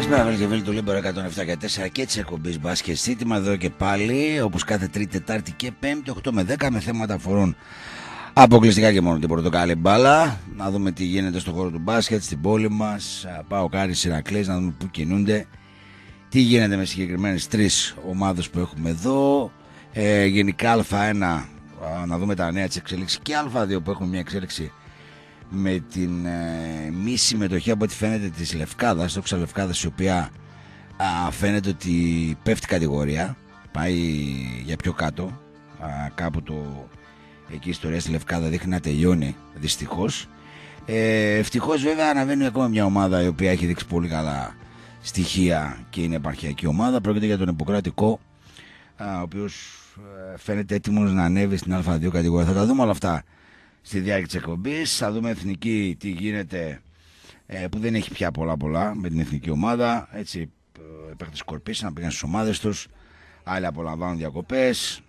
Καλησπέρα, φίλοι και φίλοι του Λίμπερο 107.4 και τη εκπομπή Μπάσκετ Σύντημα. Εδώ και πάλι, όπως κάθε Τρίτη, Τετάρτη και Πέμπτη, 8 με 10, με θέματα αφορούν αποκλειστικά και μόνο την πορτοκάλη μπάλα. Να δούμε τι γίνεται στον χώρο του μπάσκετ, στην πόλη μας. Πάω Άρης, Ηρακλής, να δούμε πού κινούνται. Τι γίνεται με συγκεκριμένες τρεις ομάδες που έχουμε εδώ. Γενικά Α1, να δούμε τα νέα της εξέλιξης, και Α2 που έχουμε μια εξέλιξη με την μη συμμετοχή από ό,τι φαίνεται της Λευκάδας, το Λευκάδας, η οποία φαίνεται ότι πέφτει κατηγορία, πάει για πιο κάτω, κάπου εκεί η ιστορία στη Λευκάδα δείχνει να τελειώνει δυστυχώς. Ευτυχώς βέβαια αναβαίνει ακόμα μια ομάδα η οποία έχει δείξει πολύ καλά στοιχεία και είναι επαρχιακή ομάδα. Πρόκειται για τον Ιπποκρατικό, ο οποίος φαίνεται έτοιμος να ανέβει στην Α2 κατηγορία. Θα τα δούμε όλα αυτά στη διάρκεια της εκπομπής. Θα δούμε εθνική, τι γίνεται, που δεν έχει πια πολλά με την εθνική ομάδα. Έτσι, οι παίκτες σκορπίσαν να πήγαν στις ομάδες τους, άλλοι απολαμβάνουν διακοπές,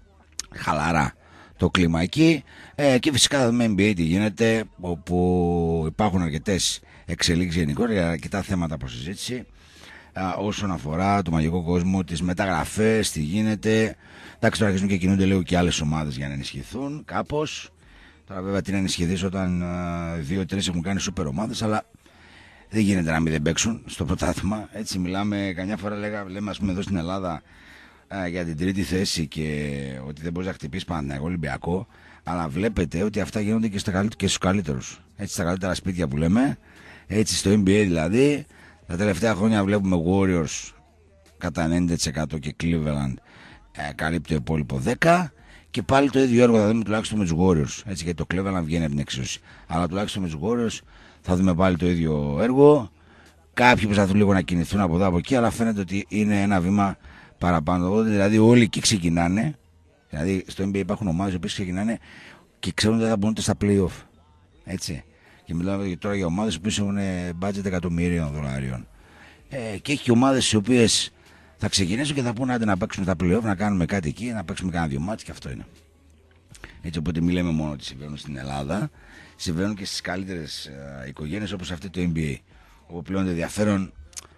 χαλαρά το κλίμα εκεί. Και φυσικά θα δούμε NBA τι γίνεται, όπου υπάρχουν αρκετές εξελίξεις γενικότερα, αρκετά θέματα προς συζήτηση όσον αφορά το μαγικό κόσμο, τις μεταγραφές, τι γίνεται. Εντάξει, τώρα αρχίζουν και κινούνται λίγο και άλλες ομάδες για να ενισχυθούν κάπως. Τώρα βέβαια τι να ενισχυθείς όταν 2-3 έχουν κάνει σούπερ ομάδες, αλλά δεν γίνεται να μην δεν παίξουν στο πρωτάθλημα. Έτσι μιλάμε, καμιά φορά λέμε ας πούμε εδώ στην Ελλάδα για την τρίτη θέση και ότι δεν μπορείς να χτυπήσεις Παναθηναϊκό, Ολυμπιακό, αλλά βλέπετε ότι αυτά γίνονται και στους καλύτερους. Έτσι, στα καλύτερα σπίτια που λέμε, έτσι στο NBA δηλαδή. Τα τελευταία χρόνια βλέπουμε Warriors κατά 90% και Cleveland καλύπτει το υπόλοιπο 10%. Και πάλι το ίδιο έργο θα δούμε τουλάχιστον με τους Warriors. Έτσι, γιατί το Cleveland βγαίνει από την εξίσωση. Αλλά τουλάχιστον με τους Warriors θα δούμε πάλι το ίδιο έργο. Κάποιοι προσπαθούν λίγο να κινηθούν από εδώ από εκεί, αλλά φαίνεται ότι είναι ένα βήμα παραπάνω. Δηλαδή όλοι εκεί ξεκινάνε. Δηλαδή στο NBA υπάρχουν ομάδες που ξεκινάνε και ξέρουν ότι θα μπουν στα playoff. Έτσι. Και μιλάμε τώρα για ομάδες που έχουν budget εκατομμυρίων δολαρίων. Και έχει ομάδες οι οποίες θα ξεκινήσουν και θα πούνε άντε να παίξουμε τα playoff, να κάνουμε κάτι εκεί, να παίξουμε κάνα 2 μάτς, και αυτό είναι. Έτσι, οπότε μην λέμε μόνο ότι συμβαίνουν στην Ελλάδα, συμβαίνουν και στις καλύτερες οικογένειες όπως αυτή το NBA. Όπου πλέον το ενδιαφέρον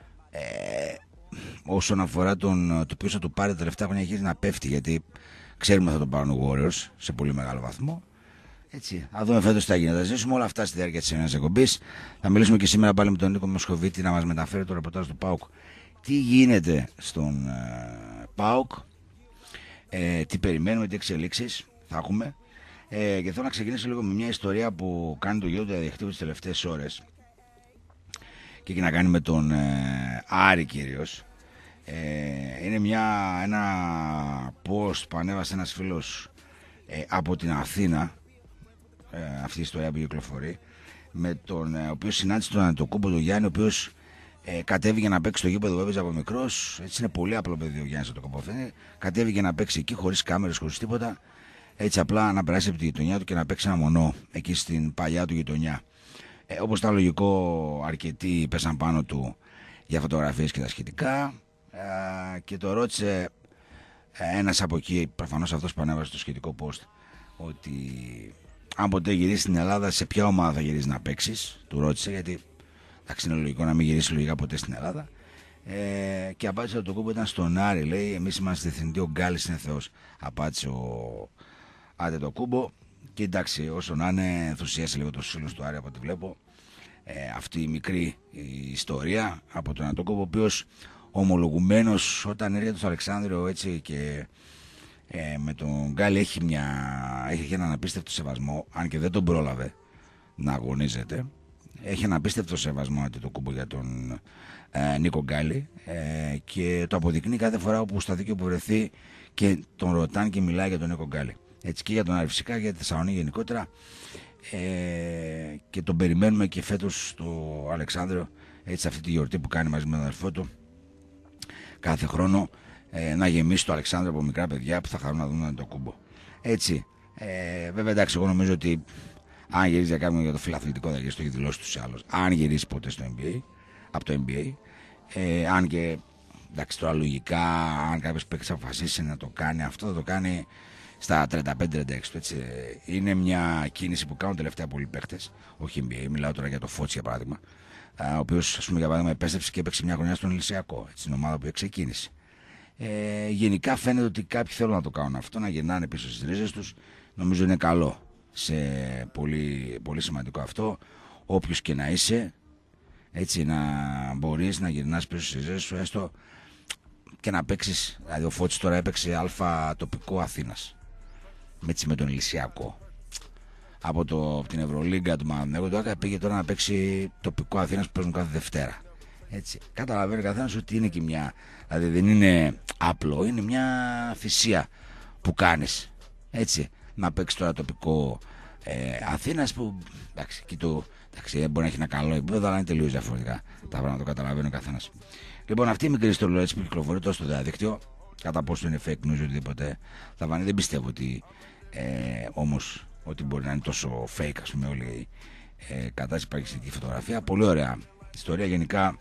όσον αφορά το ποιος θα το πάρει τα τελευταία χρόνια έχει να πέφτει, γιατί ξέρουμε θα το πάρουν οι Warriors σε πολύ μεγάλο βαθμό. Έτσι, θα δούμε φέτος τι θα γίνει. Θα ζήσουμε όλα αυτά στη διάρκεια της σημερινής εκπομπής. Θα μιλήσουμε και σήμερα πάλι με τον Νίκο Μοσχοβίτη να μας μεταφέρει το ρεπορτάζ του ΠΑΟΚ. Τι γίνεται στον ΠΑΟΚ, τι περιμένουμε, τι εξελίξεις θα έχουμε. Και θέλω να ξεκινήσω λίγο με μια ιστορία που κάνει το γύρο του διαδικτύου τις τελευταίες ώρες και έχει να κάνει με τον Άρη κυρίως. Είναι ένα post που ανέβασε ένας φίλος από την Αθήνα, αυτή η ιστορία που κυκλοφορεί, με τον οποίο συνάντησε τον Αντετοκούνμπο, τον Γιάννη, ο οποίος κατέβηκε να παίξει στο γήπεδο που έπαιζε από μικρός. Έτσι, είναι πολύ απλό παιδί ο Γιάννης Αντετοκούνμπο. Κατέβηκε να παίξει εκεί χωρίς κάμερες, χωρίς τίποτα. Έτσι, απλά να περάσει από τη γειτονιά του και να παίξει ένα μονό εκεί στην παλιά του γειτονιά. Όπως ήταν λογικό, αρκετοί πέσαν πάνω του για φωτογραφίες και τα σχετικά. Και το ρώτησε ένας από εκεί, προφανώς αυτός που ανέβασε το σχετικό post, ότι αν ποτέ γυρίσει στην Ελλάδα, σε ποια ομάδα θα γυρίσει να παίξεις. Του ρώτησε, γιατί εντάξει, είναι λογικό να μην γυρίσει λογικά ποτέ στην Ελλάδα. Και απάντησε ότι το κούμπο ήταν στον Άρη. Λέει: εμείς είμαστε εθνικοί, ο Γκάλης είναι Θεός. Απάντησε ο Αντετοκούνμπο. Και εντάξει, όσο να είναι, ενθουσίασε λίγο το σύλλογο του Άρη από ό,τι βλέπω. Αυτή η μικρή ιστορία από τον Αντετοκούνμπο, ο οποίος ομολογουμένος όταν έρχεται στο Αλεξάνδριο, έτσι, και με τον Γκάλη έχει έναν απίστευτο σεβασμό, αν και δεν τον πρόλαβε να αγωνίζεται. Έχει ένα απίστευτο σεβασμό το κούμπο για τον Νίκο Γκάλη, και το αποδεικνύει κάθε φορά όπου στα δίκαιο που βρεθεί και τον ρωτάνε και μιλάει για τον Νίκο Γκάλη. Έτσι, και για τον Άρη φυσικά, για τη Θεσσαλονίκη γενικότερα, και τον περιμένουμε και φέτος στο Αλεξάνδριο, έτσι, αυτή τη γιορτή που κάνει μαζί με τον αδελφό του κάθε χρόνο, να γεμίσει το Αλεξάνδριο από μικρά παιδιά που θα χαρούν να δουν το κούμπο. Έτσι, βέβαια εντάξει, εγώ νομίζω ότι αν γυρίσει για κάποιον για το φιλαθλητικό, θα γυρίσει, το έχει δηλώσει τους άλλους. Αν γυρίσει ποτέ στο NBA, από το NBA, αν και εντάξει, τώρα λογικά, αν κάποιος παίκτης αποφασίσει να το κάνει αυτό, θα το κάνει στα 35-36. Έτσι, είναι μια κίνηση που κάνουν τελευταία πολλοί παίκτες, όχι NBA. Μιλάω τώρα για το Φώτς για παράδειγμα. ο οποίος, ας πούμε, για παράδειγμα, επέστρεψε και έπαιξε μια χρονιά στον Ηλυσιακό, έτσι, την ομάδα που ξεκίνησε. Γενικά φαίνεται ότι κάποιοι θέλουν να το κάνουν αυτό, να γυρνάνε πίσω στις ρίζες τους. Νομίζω είναι καλό, πολύ, πολύ σημαντικό αυτό. Όποιος και να είσαι, έτσι, να μπορείς να γυρνάς πίσω στις ρίζες σου, έστω και να παίξεις. Δηλαδή ο Φώτης τώρα έπαιξε αλφα τοπικό Αθήνας, έτσι, με τον Ηλυσιακό. Από την Ευρωλίγκα του Παναθηναϊκού τώρα πήγε τώρα να παίξει τοπικό Αθήνας που παίζουν κάθε Δευτέρα. Έτσι. Καταλαβαίνει καθένας ότι είναι και μια. Δηλαδή δεν είναι απλό, είναι μια θυσία που κάνεις. Έτσι. Να παίξει τώρα τοπικό Αθήνας που. Εντάξει, εντάξει, μπορεί να έχει ένα καλό επίπεδο, αλλά είναι τελείως διαφορετικά τα πράγματα, το καταλαβαίνει ο καθένας. Λοιπόν, αυτή η μικρή ιστορία έτσι που κυκλοφορεί τόσο στο διαδίκτυο, κατά πόσο είναι fake news οτιδήποτε, δεν πιστεύω ότι όμως ότι μπορεί να είναι τόσο fake, ας πούμε, όλη η κατάσταση. Υπάρχει στη φωτογραφία. Πολύ ωραία ιστορία. Γενικά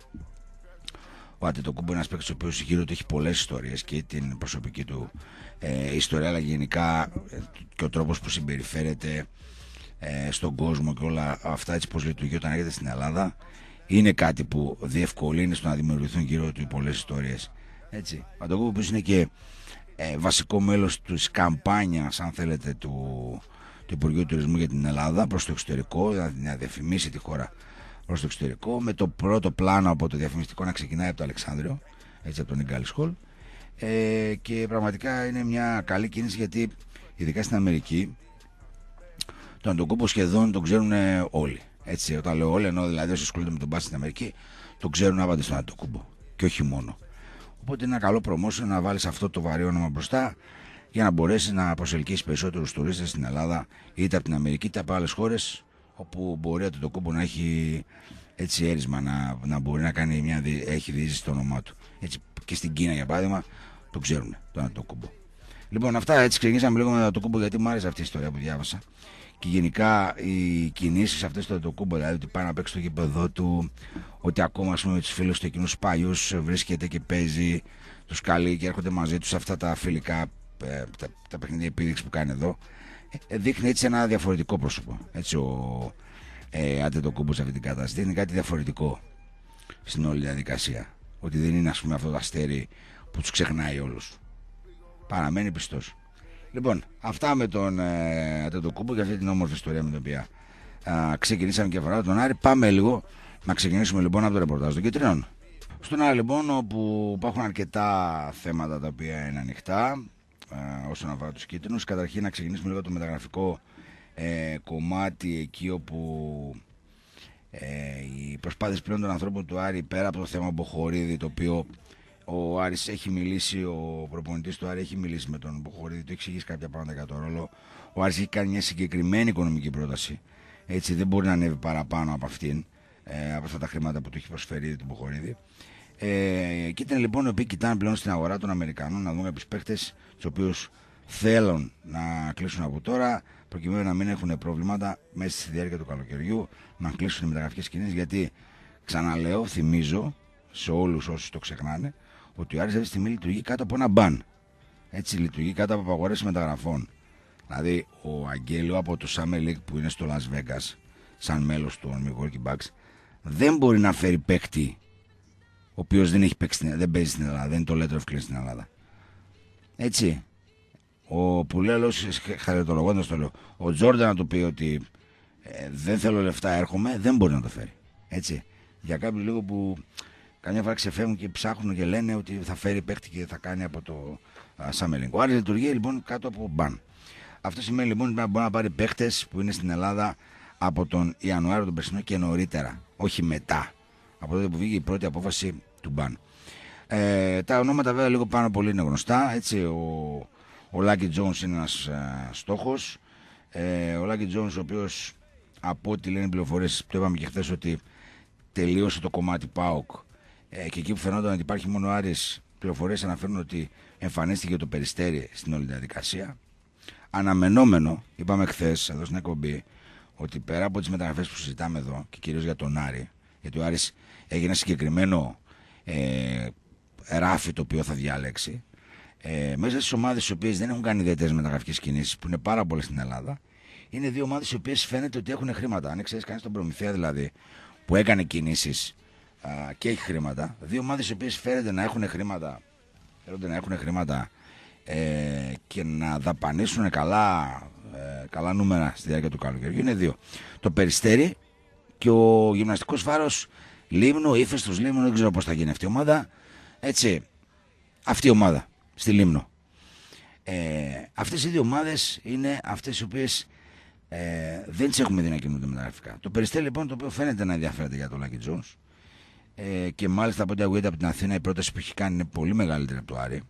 ο Αντετοκούμπο είναι ένας παίκτης ο οποίος γύρω του έχει πολλές ιστορίες και την προσωπική του ιστορία, αλλά γενικά και ο τρόπος που συμπεριφέρεται στον κόσμο και όλα αυτά, έτσι πως λειτουργεί όταν έρχεται στην Ελλάδα, είναι κάτι που διευκολύνει στο να δημιουργηθούν γύρω του πολλές ιστορίες. Έτσι. Ο Αντετοκούμπο είναι και βασικό μέλος της καμπάνιας, αν θέλετε, του Υπουργείου Τουρισμού για την Ελλάδα προς το εξωτερικό, δηλαδή να διαφημίσει τη χώρα προς το εξωτερικό, με το πρώτο πλάνο από το διαφημιστικό να ξεκινάει από το Αλεξάνδριο, έτσι, από τον Ίγκαλης Χολ, και πραγματικά είναι μια καλή κίνηση, γιατί ειδικά στην Αμερική τον Αντετοκούμπο σχεδόν τον ξέρουν όλοι. Έτσι, όταν λέω όλοι, ενώ δηλαδή όσοι ασχολούνται με τον μπάσκετ στην Αμερική τον ξέρουν άπαντε στον Αντετοκούμπο και όχι μόνο. Οπότε είναι ένα καλό promotion να βάλεις αυτό το βαρύ όνομα μπροστά, για να μπορέσει να προσελκύσει περισσότερους τουρίστες στην Ελλάδα, είτε από την Αμερική είτε από άλλες χώρες, όπου μπορεί το Αντετοκούμπο να έχει έτσι έρισμα, να μπορεί να κάνει έχει διείσδυση στο όνομά του. Έτσι, και στην Κίνα, για παράδειγμα, το ξέρουν τον Αντετοκούμπο. Λοιπόν, αυτά, έτσι ξεκινήσαμε λίγο με τον Αντετοκούμπο, γιατί μου άρεσε αυτή η ιστορία που διάβασα. Και γενικά οι κινήσεις αυτές του Αντετοκούμπο, δηλαδή ότι πάει να παίξει στο γήπεδο του, ότι ακόμα, ας πούμε, με τους φίλους του εκείνους παλιούς βρίσκεται και παίζει, τους καλεί και έρχονται μαζί τους αυτά τα φιλικά. Τα παιχνίδια επίδειξη που κάνει εδώ, δείχνει έτσι ένα διαφορετικό πρόσωπο. Έτσι ο Αντετοκούμπο σε αυτή την κατάσταση δείχνει κάτι διαφορετικό στην όλη διαδικασία. Ότι δεν είναι, ας πούμε, αυτό το αστέρι που τους ξεχνάει όλους. Παραμένει πιστός. Λοιπόν, αυτά με τον Αντετοκούμπο και αυτή την όμορφη ιστορία με την οποία ξεκινήσαμε και αφορά τον Άρη. Πάμε λίγο να ξεκινήσουμε λοιπόν από το ρεπορτάζ των Κιτρινών. Στον Άρη λοιπόν, όπου υπάρχουν αρκετά θέματα τα οποία είναι ανοιχτά όσον αφορά τους κίτρινους. Καταρχήν να ξεκινήσουμε λίγο το μεταγραφικό κομμάτι, εκεί όπου οι προσπάθειες πλέον των ανθρώπων του Άρη, πέρα από το θέμα Μποχορίδη, το οποίο ο Άρης έχει μιλήσει, ο προπονητής του Άρη έχει μιλήσει με τον Μποχορίδη, του έχει εξηγήσει κάποια πράγματα για τον ρόλο. Ο Άρης έχει κάνει μια συγκεκριμένη οικονομική πρόταση, έτσι δεν μπορεί να ανέβει παραπάνω από αυτήν, από αυτά τα χρήματα που του έχει προσφέρει τον Μποχορίδη. Και ήταν λοιπόν οι οποίοι κοιτάνε πλέον στην αγορά των Αμερικανών να δουν κάποιους παίκτες τους οποίους θέλουν να κλείσουν από τώρα, προκειμένου να μην έχουν προβλήματα μέσα στη διάρκεια του καλοκαιριού, να κλείσουν οι μεταγραφικές κινήσεις. Γιατί, ξαναλέω, θυμίζω σε όλους όσους το ξεχνάνε, ότι ο Άρης αυτή τη στιγμή λειτουργεί κάτω από ένα μπαν. Έτσι, λειτουργεί κάτω από απαγορεύσεις μεταγραφών. Δηλαδή, ο Αγγέλιο από το Summer League που είναι στο Las Vegas, σαν μέλος του Milwaukee Bucks, δεν μπορεί να φέρει παίκτη ο οποίος δεν παίζει στην Ελλάδα, δεν είναι το letter of claim στην Ελλάδα. Έτσι. Ο Πουλέλος, χαριτολογώντας το λέω, ο Τζόρνταν να του πει ότι δεν θέλω λεφτά, έρχομαι, δεν μπορεί να το φέρει. Έτσι. Για κάποιους λίγο που καμιά φορά ξεφεύγουν και ψάχνουν και λένε ότι θα φέρει παίκτη και θα κάνει από το Summer League. Ο Άρης λειτουργεί λοιπόν κάτω από μπαν. Αυτό σημαίνει λοιπόν ότι μπορεί να πάρει παίκτες που είναι στην Ελλάδα από τον Ιανουάριο τον περσινό και νωρίτερα, όχι μετά, από τότε που βγήκε η πρώτη απόφαση του μπαν. Τα ονόματα βέβαια λίγο πάνω πολύ είναι γνωστά. Έτσι, ο Lucky Jones είναι ένας στόχος. Ο Lucky Jones, ο οποίος, από ό,τι λένε οι πληροφορίες, το είπαμε και χθες, ότι τελείωσε το κομμάτι ΠΑΟΚ, και εκεί που φαινόταν ότι υπάρχει μόνο Άρης, πληροφορίες αναφέρουν ότι εμφανίστηκε το Περιστέρι στην όλη διαδικασία. Αναμενόμενο, είπαμε χθες εδώ στην εκπομπή, ότι πέρα από τις μεταγραφές που συζητάμε εδώ και κυρίως για τον Άρη, γιατί ο Άρης έχει ένα συγκεκριμένο ράφι το οποίο θα διάλεξει, μέσα στις ομάδες οι οποίες δεν έχουν κάνει ιδιαίτερες μεταγραφικές κινήσεις, που είναι πάρα πολλές στην Ελλάδα, είναι δύο ομάδες οι οποίες φαίνεται ότι έχουν χρήματα. Αν ξέρεις κανείς τον Προμηθέα δηλαδή, που έκανε κινήσεις και έχει χρήματα. Δύο ομάδες οι οποίες φαίνεται να έχουν χρήματα, και να δαπανίσουν καλά νούμερα στη διάρκεια του καλοκαιριού. Είναι δύο. Το Περιστέρι και ο Γυμναστικός Φάρος Λίμνο, Ύφεστος Λίμνο, δεν ξέρω πώς θα γίνει αυτή η ομάδα. Έτσι, αυτή η ομάδα στη Λίμνο. Αυτές οι δύο ομάδες είναι αυτές οι οποίες δεν τις έχουμε δει να κινούνται μεταγραφικά. Το Περιστέρι λοιπόν, το οποίο φαίνεται να ενδιαφέρεται για το Lucky Jones, και μάλιστα από ό,τι ακούγεται από την Αθήνα η πρόταση που έχει κάνει είναι πολύ μεγαλύτερη από το Άρη,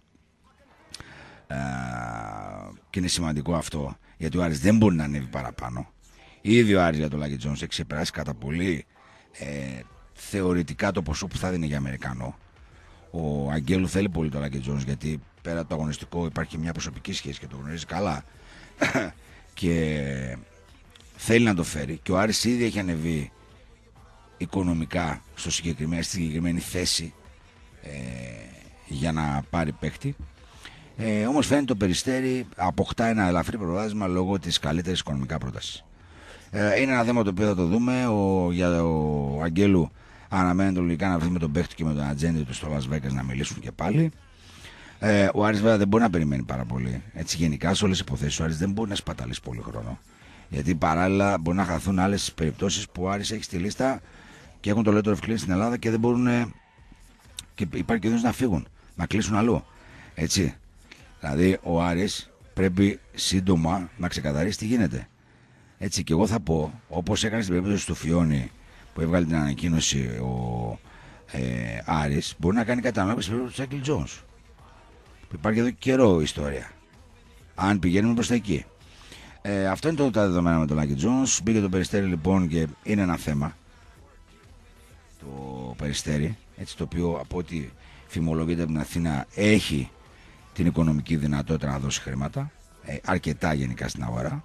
και είναι σημαντικό αυτό, γιατί ο Άρης δεν μπορεί να ανέβει παραπάνω. Ήδη ο Άρης για το Lucky Jones έχει ξεπεράσει κατά πολύ θεωρητικά το ποσό που θα δίνει για Αμερικανό. Ο Αγγέλου θέλει πολύ το Lucky Jones, γιατί πέρα από το αγωνιστικό υπάρχει μια προσωπική σχέση και το γνωρίζει καλά και θέλει να το φέρει, και ο Άρης ήδη έχει ανεβεί οικονομικά στη συγκεκριμένη θέση για να πάρει παίκτη. Όμως φαίνεται το Περιστέρι αποκτά ένα ελαφρύ προβάδισμα λόγω της καλύτερης οικονομικά πρότασης. Είναι ένα θέμα το οποίο θα το δούμε. Για ο Αγγέλου αναμένεται λογικά να βρει με τον παίκτη και με τον ατζέντη του στο Las Vegas να μιλήσουν και πάλι. Ο Άρης βέβαια δεν μπορεί να περιμένει πάρα πολύ. Έτσι, γενικά σε όλες τις υποθέσεις ο Άρης δεν μπορεί να σπαταλήσει πολύ χρόνο. Γιατί παράλληλα μπορεί να χαθούν άλλες περιπτώσεις που ο Άρης έχει στη λίστα και έχουν το letter of clearance στην Ελλάδα και δεν μπορούν. Και υπάρχει κίνδυνος να φύγουν, να κλείσουν αλλού. Έτσι. Δηλαδή ο Άρης πρέπει σύντομα να ξεκαθαρίσει τι γίνεται. Έτσι, και εγώ θα πω, όπως έκανε στην περίπτωση του Φιόνι που έβγαλε την ανακοίνωση ο Άρης, μπορεί να κάνει κάτι ανάλογο στην περίπτωση του Άγγελ Τζόνς. Που υπάρχει εδώ και καιρό η ιστορία. Αν πηγαίνουμε προς τα εκεί. Αυτό είναι τα δεδομένα με τον Lucky Jones. Μπήκε το Περιστέρι λοιπόν και είναι ένα θέμα. Το Περιστέρι, έτσι, το οποίο από ό,τι φημολογείται από την Αθήνα έχει την οικονομική δυνατότητα να δώσει χρήματα, αρκετά γενικά στην αγορά.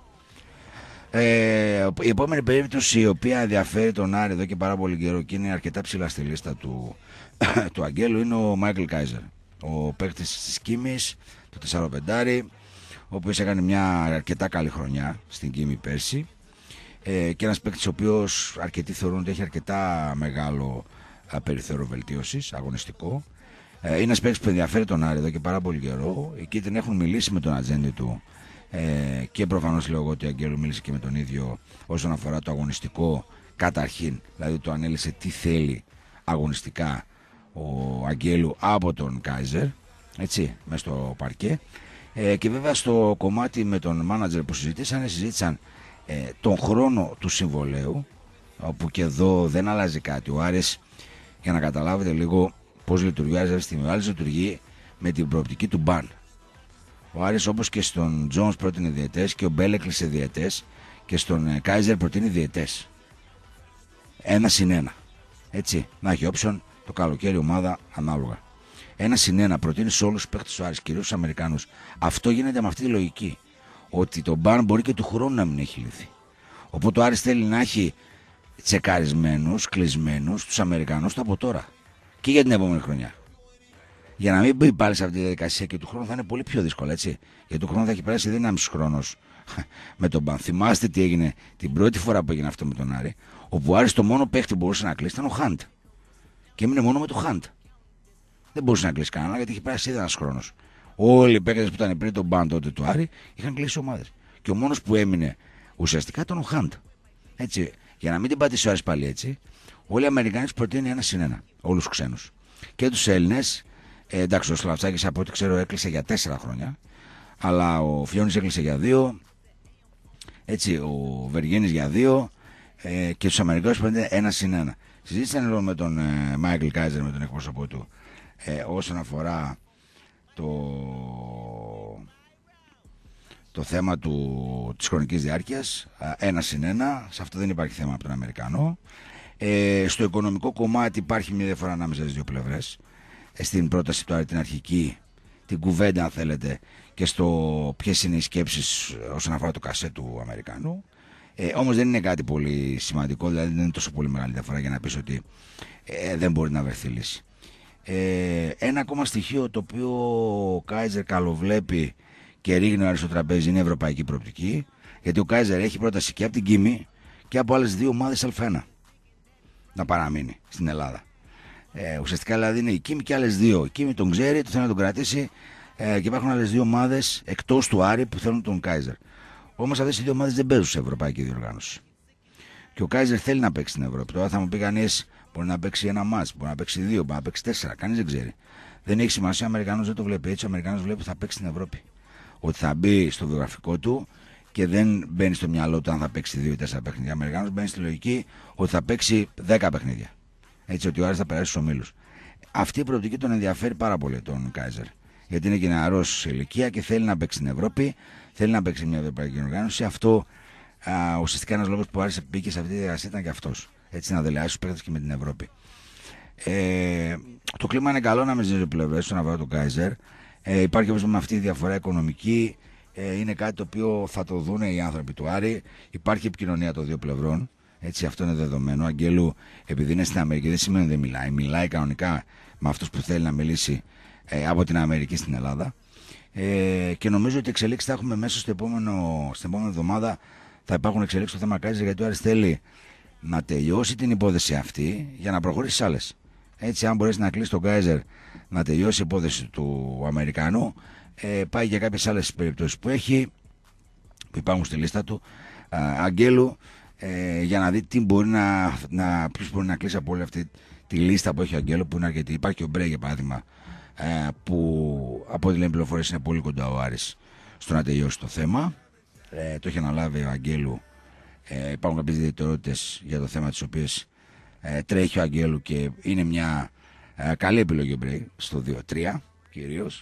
Η επόμενη περίπτωση η οποία ενδιαφέρει τον Άρη εδώ και πάρα πολύ καιρό και είναι αρκετά ψηλά στη λίστα του Αγγέλου είναι ο Μάικλ Κάιζερ, ο παίκτης της Κίμης, το 4-5, ο οποίος έκανε μια αρκετά καλή χρονιά στην Κίμη πέρσι, και ένας παίκτης ο οποίος αρκετοί θεωρούν ότι έχει αρκετά μεγάλο περιθώριο βελτίωσης αγωνιστικό. Είναι ένας παίκτης που ενδιαφέρει τον Άρη εδώ και πάρα πολύ καιρό. Εκεί την έχουν μιλήσει με τον ατζέντη του, και προφανώς λέω εγώ ότι ο Αγγέλου μίλησε και με τον ίδιο όσον αφορά το αγωνιστικό καταρχήν, δηλαδή το ανέλησε τι θέλει αγωνιστικά ο Αγγέλου από τον Κάιζερ, έτσι, μέσα στο παρκέ, και βέβαια στο κομμάτι με τον μάνατζερ που συζήτησαν τον χρόνο του συμβολέου, όπου και εδώ δεν αλλάζει κάτι. Ο Άρης, για να καταλάβετε λίγο πώς λειτουργεί ο Άρης αυτή τη στιγμή, ο Άρης λειτουργεί με την προοπτική του μπαν. Ο Άρης, όπως και στον Τζόνς πρότεινε διαιτές και ο Μπέλ έκλεισε διαιτές και στον Κάιζερ προτείνει διαιτές 1-1, έτσι, να έχει όψιον το καλοκαίρι ομάδα ανάλογα. 1-1 προτείνει σε όλους τους παίκτες του Άρης, κυρίως τους Αμερικάνους. Αυτό γίνεται με αυτή τη λογική, ότι το μπαν μπορεί και του χρόνου να μην έχει λυθεί. Οπότε ο Άρης θέλει να έχει τσεκαρισμένους, κλεισμένους τους Αμερικανούς από τώρα και για την επόμενη χρονιά. Για να μην μπει πάλι σε αυτή τη διαδικασία και του χρόνου θα είναι πολύ πιο δύσκολο, έτσι. Γιατί του χρόνου θα έχει περάσει ήδη 1,5 χρόνος με τον μπαν. Θυμάστε τι έγινε την πρώτη φορά που έγινε αυτό με τον Άρη, όπου ο Άρης το μόνο παίχτη που μπορούσε να κλείσει ήταν ο Χαντ. Και έμεινε μόνο με το Χαντ. Δεν μπορούσε να κλείσει κανένα γιατί είχε περάσει ήδη 1 χρόνος. Όλοι οι παίκτες που ήταν πριν τον μπαν τότε του Άρη είχαν κλείσει ομάδες. Και ο μόνος που έμεινε ουσιαστικά ήταν ο Χαντ. Έτσι, για να μην την πατήσει ο Άρης πάλι έτσι, όλοι οι Αμερικανοί προτείνουν 1-1, όλους τους ξένους. Και τους Έλληνες, εντάξει, ο Σλαβτσάκης από ό,τι ξέρω έκλεισε για 4 χρόνια, αλλά ο Φιόνης έκλεισε για 2, έτσι, ο Βεργίνης για 2, και τους Αμερικανούς προτείνουν 1-1. Συζήτησαν λοιπόν με τον Μάικλ Κάιζερ, με τον εκπρόσωπό του, όσον αφορά το θέμα της χρονικής διάρκειας, 1-1, σε αυτό δεν υπάρχει θέμα από τον Αμερικανό. Στο οικονομικό κομμάτι υπάρχει μια διαφορά ανάμεσα στις δύο πλευρές. Στην πρόταση του Άρη την αρχική, την κουβέντα αν θέλετε, και στο ποιες είναι οι σκέψεις όσον αφορά το κασέ του Αμερικανού. Όμως δεν είναι κάτι πολύ σημαντικό, δηλαδή δεν είναι τόσο πολύ μεγάλη διαφορά για να πεις ότι δεν μπορεί να βρεθεί λύση. Ένα ακόμα στοιχείο το οποίο ο Κάιζερ καλοβλέπει και ρίχνει ο Άρης στο τραπέζι είναι η ευρωπαϊκή προοπτική, γιατί ο Κάιζερ έχει πρόταση και από την Κίμη και από άλλες δύο ομάδες Α1. να παραμείνει στην Ελλάδα. Ουσιαστικά δηλαδή είναι η Κίμη και άλλες δύο. Η Κίμη τον ξέρει, το θέλει να τον κρατήσει, και υπάρχουν άλλες δύο ομάδες εκτός του Άρη που θέλουν τον Κάιζερ. Όμως αυτές οι δύο ομάδες δεν παίζουν σε ευρωπαϊκή διοργάνωση. Και ο Κάιζερ θέλει να παίξει στην Ευρώπη. Τώρα θα μου πει κανείς, μπορεί να παίξει ένα μάτς, μπορεί να παίξει δύο, μπορεί να παίξει 4. Κανείς δεν ξέρει. Δεν έχει σημασία, ο Αμερικανός δεν το βλέπει έτσι. Ο Αμερικανός βλέπει ότι θα παίξει στην Ευρώπη. Ότι θα μπει στο βιογραφικό του και δεν μπαίνει στο μυαλό του αν θα παίξει 2 ή 4 παιχνίδια. Ο Αμερικανός μπαίνει στη λογική ότι θα παίξει 10 παιχνίδια. Έτσι, ότι ο Άρης θα περάσει στους ομίλους. Αυτή η προοπτική τον ενδιαφέρει πάρα πολύ τον Κάιζερ. Γιατί είναι και νεαρός σε ηλικία και θέλει να παίξει στην Ευρώπη, θέλει να παίξει μια ευρωπαϊκή οργάνωση. Αυτό ουσιαστικά ένας λόγος που άρχισε μπήκε σε αυτή τη διαδικασία ήταν και αυτός. Έτσι, να δελεάσει τους παίκτες και με την Ευρώπη. Το κλίμα είναι καλό ανάμεσα στις δύο πλευρές όσον αφορά τον Κάιζερ. Υπάρχει όμως με αυτή η διαφορά οικονομική. Είναι κάτι το οποίο θα το δουν οι άνθρωποι του Άρη. Υπάρχει επικοινωνία των δύο πλευρών. Έτσι, αυτό είναι δεδομένο. Ο Αγγέλου, επειδή είναι στην Αμερική, δεν σημαίνει ότι δεν μιλάει. Μιλάει κανονικά με αυτούς που θέλει να μιλήσει από την Αμερική στην Ελλάδα. Και νομίζω ότι εξελίξεις θα έχουμε μέσα στην επόμενη εβδομάδα. Θα υπάρχουν εξελίξεις στο θέμα Κάιζερ, γιατί ο Άρης θέλει να τελειώσει την υπόθεση αυτή για να προχωρήσει στις άλλες. Έτσι, αν μπορέσει να κλείσει τον Κάιζερ, να τελειώσει η υπόθεση του Αμερικανού, πάει για κάποιες άλλες περιπτώσεις που έχει, που υπάρχουν στη λίστα του, Αγγέλου, για να δει τι μπορεί ποιος μπορεί να κλείσει από όλη αυτή τη λίστα που έχει ο Αγγέλου, που είναι αρκετή. Υπάρχει ο Μπρέ, για παράδειγμα, που από ό,τι λένε πληροφορίες είναι πολύ κοντά ο Άρης στο να τελειώσει το θέμα. Το έχει αναλάβει ο Αγγέλου. Υπάρχουν κάποιες ιδιαιτερότητες για το θέμα τις οποίες τρέχει ο Αγγέλου και είναι μια καλή επιλογή ο Μπρέι στο 2-3 κυρίως.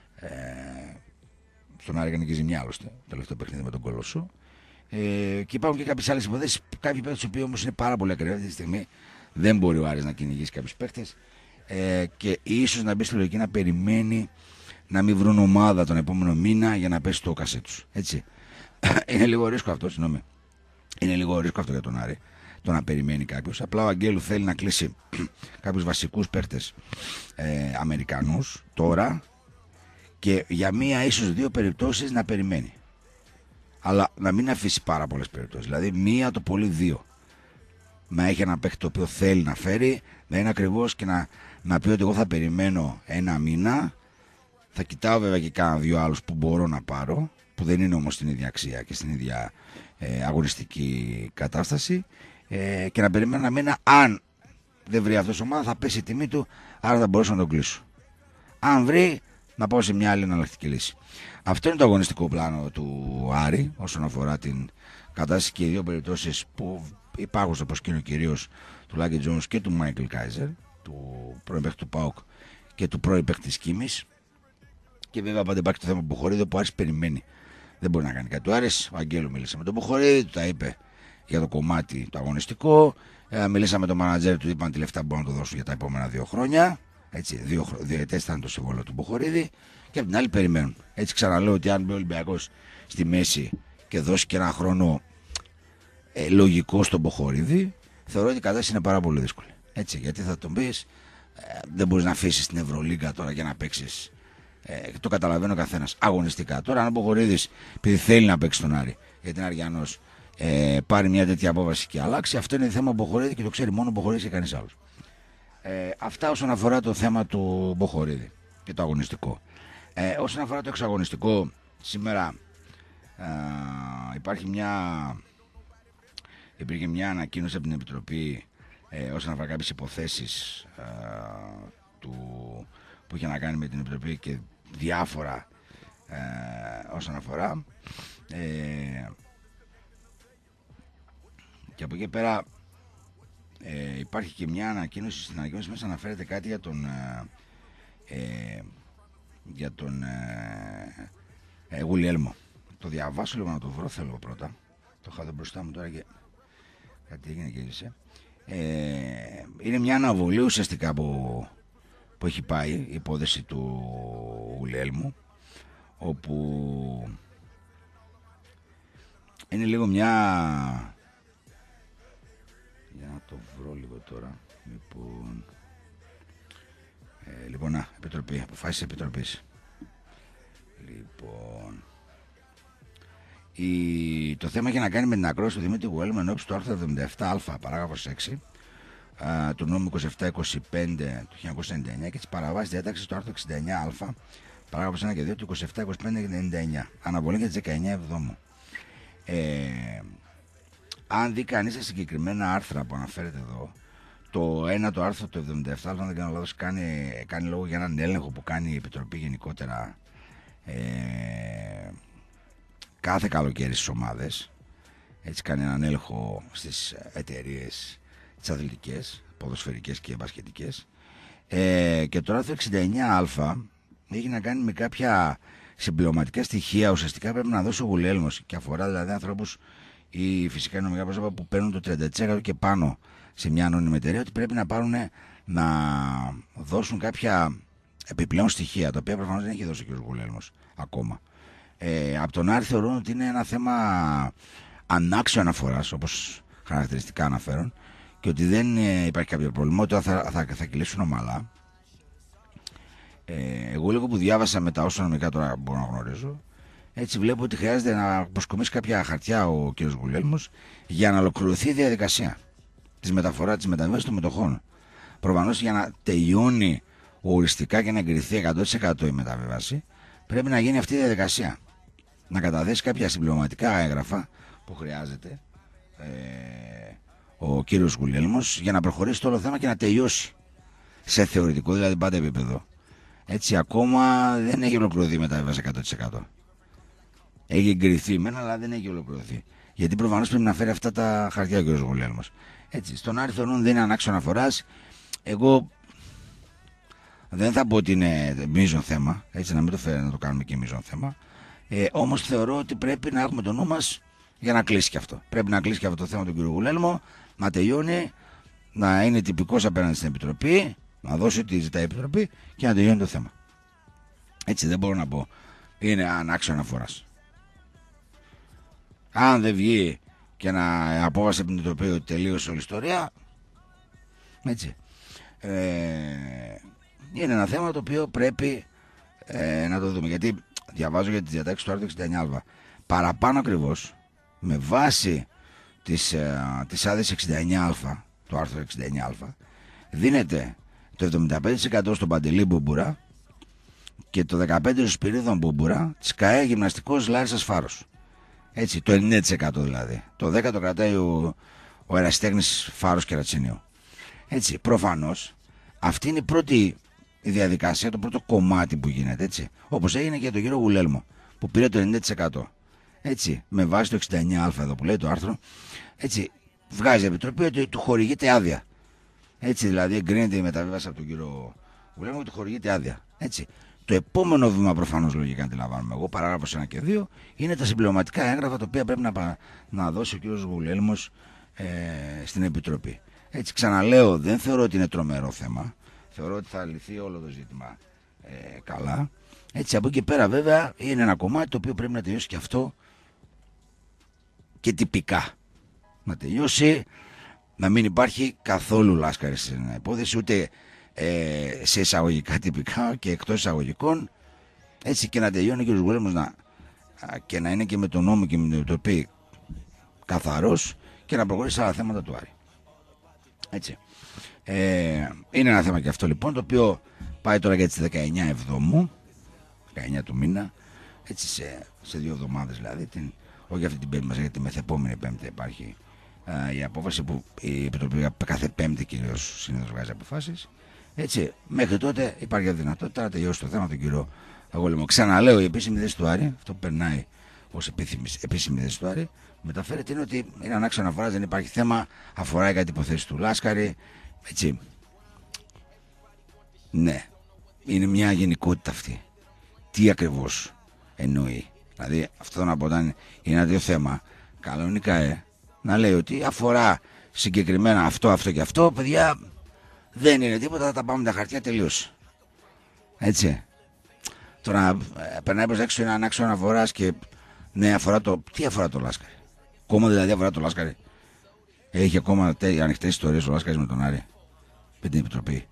Στον Άρη έκανε και ζημιά άλλωστε το τελευταίο παιχνίδι με τον Κολοσσό. Και υπάρχουν και κάποιες άλλες υποθέσεις. Κάποιοι παίκτες που όμως είναι πάρα πολύ ακριβοί αυτή τη στιγμή. Δεν μπορεί ο Άρης να κυνηγήσει κάποιους παίκτες. Και ίσως να μπει στη λογική να περιμένει να μην βρουν ομάδα τον επόμενο μήνα για να πέσει το κασέ τους. Έτσι. Είναι λίγο ρίσκο αυτό, συγγνώμη. Είναι λίγο ρίσκο αυτό για τον Άρη. Το να περιμένει κάποιος. Απλά ο Αγγέλου θέλει να κλείσει κάποιους βασικούς παίκτες Αμερικανούς τώρα και για μία ίσως δύο περιπτώσεις να περιμένει. Αλλά να μην αφήσει πάρα πολλές περιπτώσεις. Δηλαδή μία το πολύ δύο. Να έχει ένα παίκτη το οποίο θέλει να φέρει, να είναι ακριβώς και να πει ότι εγώ θα περιμένω ένα μήνα. Θα κοιτάω βέβαια και κάνα δύο άλλους που μπορώ να πάρω, που δεν είναι όμως στην ίδια αξία και στην ίδια αγωνιστική κατάσταση, και να περιμένω ένα μήνα. Αν δεν βρει αυτός ομάδα θα πέσει η τιμή του, άρα θα μπορέσω να τον κλείσω. Αν βρει, να πάω σε μια άλλη εναλλακτική λύση. Αυτό είναι το αγωνιστικό πλάνο του Άρη όσον αφορά την κατάσταση και οι δύο περιπτώσεις που υπάρχουν στο προσκήνιο κυρίως του Λάκη Τζόνς και του Μάικλ Κάιζερ, του πρώην παίκτη του ΠΑΟΚ και του πρώην παίκτη της Κίμης. Και βέβαια πάντα υπάρχει το θέμα του Μποχορίδη, που ο Άρης περιμένει. Δεν μπορεί να κάνει κάτι. Ο Άρης, ο Αγγέλου μίλησε με τον Μποχορίδη, του τα είπε για το κομμάτι το αγωνιστικό. Μιλήσαμε με τον μάνατζερ, του είπαν τι λεφτά μπορούν να το δώσουν για τα επόμενα 2 χρόνια. Έτσι, 2 ετές ήταν το συμβόλαιο του Μποχορίδη. Και απ' την άλλη περιμένουν. Έτσι, ξαναλέω ότι αν μπει ο Ολυμπιακός στη μέση και δώσει και ένα χρόνο λογικό στον Μποχορίδη, θεωρώ ότι η κατάσταση είναι πάρα πολύ δύσκολη. Έτσι, γιατί θα τον πεις, δεν μπορείς να αφήσεις την Ευρωλίγκα τώρα για να παίξεις. Το καταλαβαίνει ο καθένας αγωνιστικά. Τώρα, αν ο Μποχορίδης, επειδή θέλει να παίξει τον Άρη, γιατί είναι Αριανός, πάρει μια τέτοια απόφαση και αλλάξει, αυτό είναι θέμα Μποχορίδη και το ξέρει μόνο ο Μποχορίδης και κανείς άλλος. Αυτά όσον αφορά το θέμα του Μποχορίδη και το αγωνιστικό. Όσον αφορά το εξαγωνιστικό, σήμερα υπήρχε μια ανακοίνωση από την Επιτροπή όσον αφορά κάποιες υποθέσεις που είχε να κάνει με την Επιτροπή και διάφορα όσον αφορά, και από εκεί πέρα υπάρχει και μια ανακοίνωση. Στην ανακοίνωση μέσα αναφέρεται κάτι για τον Γουλιέλμο. Το διαβάσω λίγο να το βρω, θέλω πρώτα. Το είχα εδώ μπροστά μου τώρα και κάτι έγινε και έλυσε. Είναι μια αναβολή ουσιαστικά που έχει πάει η υπόθεση του Γουλιέλμου, όπου είναι λίγο μια... Για να το βρω λίγο τώρα. Λοιπόν, Επιτροπή, αποφάσεις Επιτροπής. Λοιπόν, το θέμα έχει να κάνει με την ακρόαση του Δημήτρη Γουέλμου ενώπιση του άρθρου 77α, παράγραφος 6, του νόμου 2725 του 1999 και τις παραβάσεις διάταξης του άρθρου 69α, παράγραφος 1 και 2 του 2725-99, αναβολή για τις 19 Εβδόμου. Αν δει κανείς τα συγκεκριμένα άρθρα που αναφέρεται εδώ, το ένα το άρθρο το 77, αν δεν κάνω λάθος, κάνει λόγο για έναν έλεγχο που κάνει η Επιτροπή γενικότερα κάθε καλοκαίρι στις ομάδες. Έτσι κάνει έναν έλεγχο στις εταιρείες τις αθλητικές, ποδοσφαιρικές και μπασκετικές. Και το άρθρο 69α έχει να κάνει με κάποια συμπληρωματικά στοιχεία. Ουσιαστικά πρέπει να δώσει ο Γουλέλμος και αφορά δηλαδή ανθρώπους ή φυσικά νομικά πρόσωπα που παίρνουν το 30% και πάνω σε μια ανώνυμη εταιρεία, ότι πρέπει να πάρουν να δώσουν κάποια επιπλέον στοιχεία, τα οποία προφανώς δεν έχει δώσει ο κ. Γουλέλμος ακόμα. Από τον Άρη θεωρούν ότι είναι ένα θέμα ανάξιο αναφοράς, όπως χαρακτηριστικά αναφέρουν, και ότι δεν υπάρχει κάποιο πρόβλημα, ότι θα κυλήσουν ομαλά. Εγώ λίγο που διάβασα με τα όσα νομικά τώρα μπορώ να γνωρίζω, έτσι βλέπω ότι χρειάζεται να προσκομίσει κάποια χαρτιά ο κ. Γουλέλμος για να ολοκληρωθεί η διαδικασία της μεταφοράς, της μεταβίβασης των μετοχών. Προφανώς για να τελειώνει οριστικά και να εγκριθεί 100% η μεταβίβαση, πρέπει να γίνει αυτή η διαδικασία. Να καταθέσει κάποια συμπληρωματικά έγγραφα που χρειάζεται ο κύριος Γουλέλμος για να προχωρήσει το όλο θέμα και να τελειώσει σε θεωρητικό, δηλαδή πάντα επίπεδο. Έτσι ακόμα δεν έχει ολοκληρωθεί η μεταβίβαση 100%. Έχει εγκριθεί μένα, αλλά δεν έχει ολοκληρωθεί. Γιατί προφανώς πρέπει να φέρει αυτά τα χαρτιά ο κύριος Γουλέλμος. Έτσι, στον Άρη θεωρούν δεν είναι ανάξιο αναφοράς. Εγώ δεν θα πω ότι είναι μείζον θέμα, έτσι, να μην το φέρει να το κάνουμε και μείζον θέμα. Όμως θεωρώ ότι πρέπει να έχουμε το νου μας για να κλείσει και αυτό. Πρέπει να κλείσει και αυτό το θέμα του κ. Γουλέλμο, να τελειώνει, να είναι τυπικός απέναντι στην Επιτροπή, να δώσει ό,τι ζητάει η Επιτροπή και να τελειώνει το θέμα. Έτσι, δεν μπορώ να πω είναι ανάξιο αναφοράς. Αν δεν βγει και να απόβασε από την Επιτροπή ότι τελείωσε όλη η ιστορία, έτσι, είναι ένα θέμα το οποίο πρέπει να το δούμε. Γιατί διαβάζω για τις διατάξεις του άρθρου 69α. Παραπάνω ακριβώς, με βάση τις άδειες 69α, το άρθρο 69α, δίνεται το 75% στον Παντελή Μπούμπουρα και το 15% στον Σπυρίδων Μπούμπουρα της ΚΑΕ Γυμναστικός Λάρισσας Φάρος. Έτσι, το 90% δηλαδή. Το 10% το κρατάει ο ερασιτέχνης Φάρος Κερατσίνιο. Έτσι, προφανώς αυτή είναι η πρώτη διαδικασία, το πρώτο κομμάτι που γίνεται, έτσι. Όπως έγινε και για τον κύριο Γουλέλμο που πήρε το 90%. Έτσι, με βάση το 69α εδώ που λέει το άρθρο, έτσι, βγάζει η Επιτροπή ότι του χορηγείται άδεια. Έτσι, δηλαδή εγκρίνεται η μεταβίβαση από τον κύριο Γουλέλμο και του χορηγείται άδεια. Έτσι. Το επόμενο βήμα, προφανώς λογικά αντιλαμβάνομαι εγώ, παράγραφος 1 και 2, είναι τα συμπληρωματικά έγγραφα τα οποία πρέπει να δώσει ο κύριος Γουλέλμος στην Επιτροπή. Έτσι, ξαναλέω, δεν θεωρώ ότι είναι τρομερό θέμα. Θεωρώ ότι θα λυθεί όλο το ζήτημα καλά. Έτσι, από εκεί πέρα βέβαια είναι ένα κομμάτι το οποίο πρέπει να τελειώσει και αυτό και τυπικά. Να τελειώσει, να μην υπάρχει καθόλου λάσκαρη στην υπόθεση, ούτε σε εισαγωγικά τυπικά και εκτός εισαγωγικών, έτσι, και να τελειώνει και ο Γουλέλμος και να είναι και με τον νόμο και με την Επιτροπή καθαρός και να προχωρήσει σε άλλα θέματα του Άρη. Έτσι. Είναι ένα θέμα και αυτό λοιπόν, το οποίο πάει τώρα για τις 19 Εβδόμου, 19 του μήνα, έτσι, σε 2 εβδομάδες δηλαδή, όχι αυτή την Πέμπτη μας, γιατί μεθεπόμενη Πέμπτη υπάρχει η απόφαση που η Επιτροπή κάθε Πέμπτη κυρίως συνήθως βγάζει αποφάσεις. Έτσι, μέχρι τότε υπάρχει δυνατότητα να τελειώσει το θέμα του κύριο Γουλέλμο. Ξαναλέω, η επίσημη θέση του Άρη, αυτό που περνάει ως επίσημη θέση του Άρη, μεταφέρεται είναι ότι είναι ανάξιο αναφοράς, δεν υπάρχει θέμα, αφορά κάτι υποθέση του Λάσκαρη. Έτσι. Ναι, είναι μια γενικότητα αυτή. Τι ακριβώς εννοεί? Δηλαδή, αυτό να πω όταν είναι ένα δύο θέμα, κανονικά να λέει ότι αφορά συγκεκριμένα αυτό και αυτό, παιδιά, δεν είναι τίποτα, θα τα πάμε τα χαρτιά, τελείωσε. Έτσι. Τώρα περνάει προς έξω ένα ανάξιο αναφοράς και ναι, αφορά το. Τι αφορά το Λάσκαρη? Ακόμα δηλαδή αφορά το Λάσκαρη? Έχει ακόμα ανοιχτές ιστορίες ο Λάσκαρης με τον Άρη, με την Επιτροπή.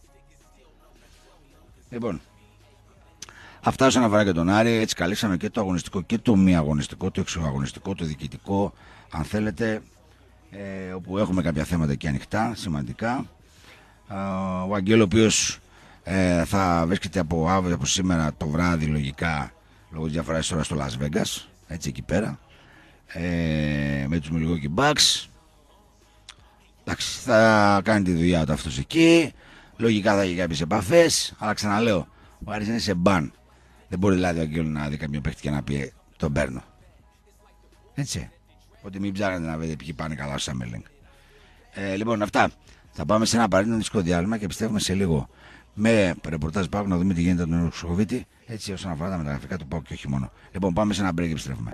Λοιπόν, αυτά όσον αφορά και τον Άρη. Έτσι καλύψαμε και το αγωνιστικό και το μη αγωνιστικό, το εξωαγωνιστικό, το διοικητικό, αν θέλετε. όπου έχουμε κάποια θέματα εκεί ανοιχτά, σημαντικά. Ο Αγγέλο, ο οποίος θα βρίσκεται από σήμερα το βράδυ, λογικά, λόγω της διαφοράς τώρα στο Las Vegas, έτσι εκεί πέρα, με τους Milwaukee Bucks. Εντάξει, θα κάνει τη δουλειά του αυτός εκεί. Λογικά θα έχει κάποιες επαφές. Αλλά ξαναλέω, ο Άρης είναι σε μπαν. Δεν μπορεί δηλαδή ο Αγγέλου να δει κάποιο παίχτη και να πει τον παίρνω. Έτσι. Ότι μην ψάχνετε να βρείτε ποιοι πάνε καλά στο Summer League. Λοιπόν, αυτά. Θα πάμε σε ένα απαραίτητο δυσκό διάλειμμα και επιστρέφουμε σε λίγο με ρεπορτάζ Πάοκ να δούμε τι γίνεται τον Χρυσοκοβίτη. Έτσι, όσον αφορά τα μεταγραφικά του Πάοκ και όχι μόνο. Λοιπόν, πάμε σε ένα break και επιστρέφουμε.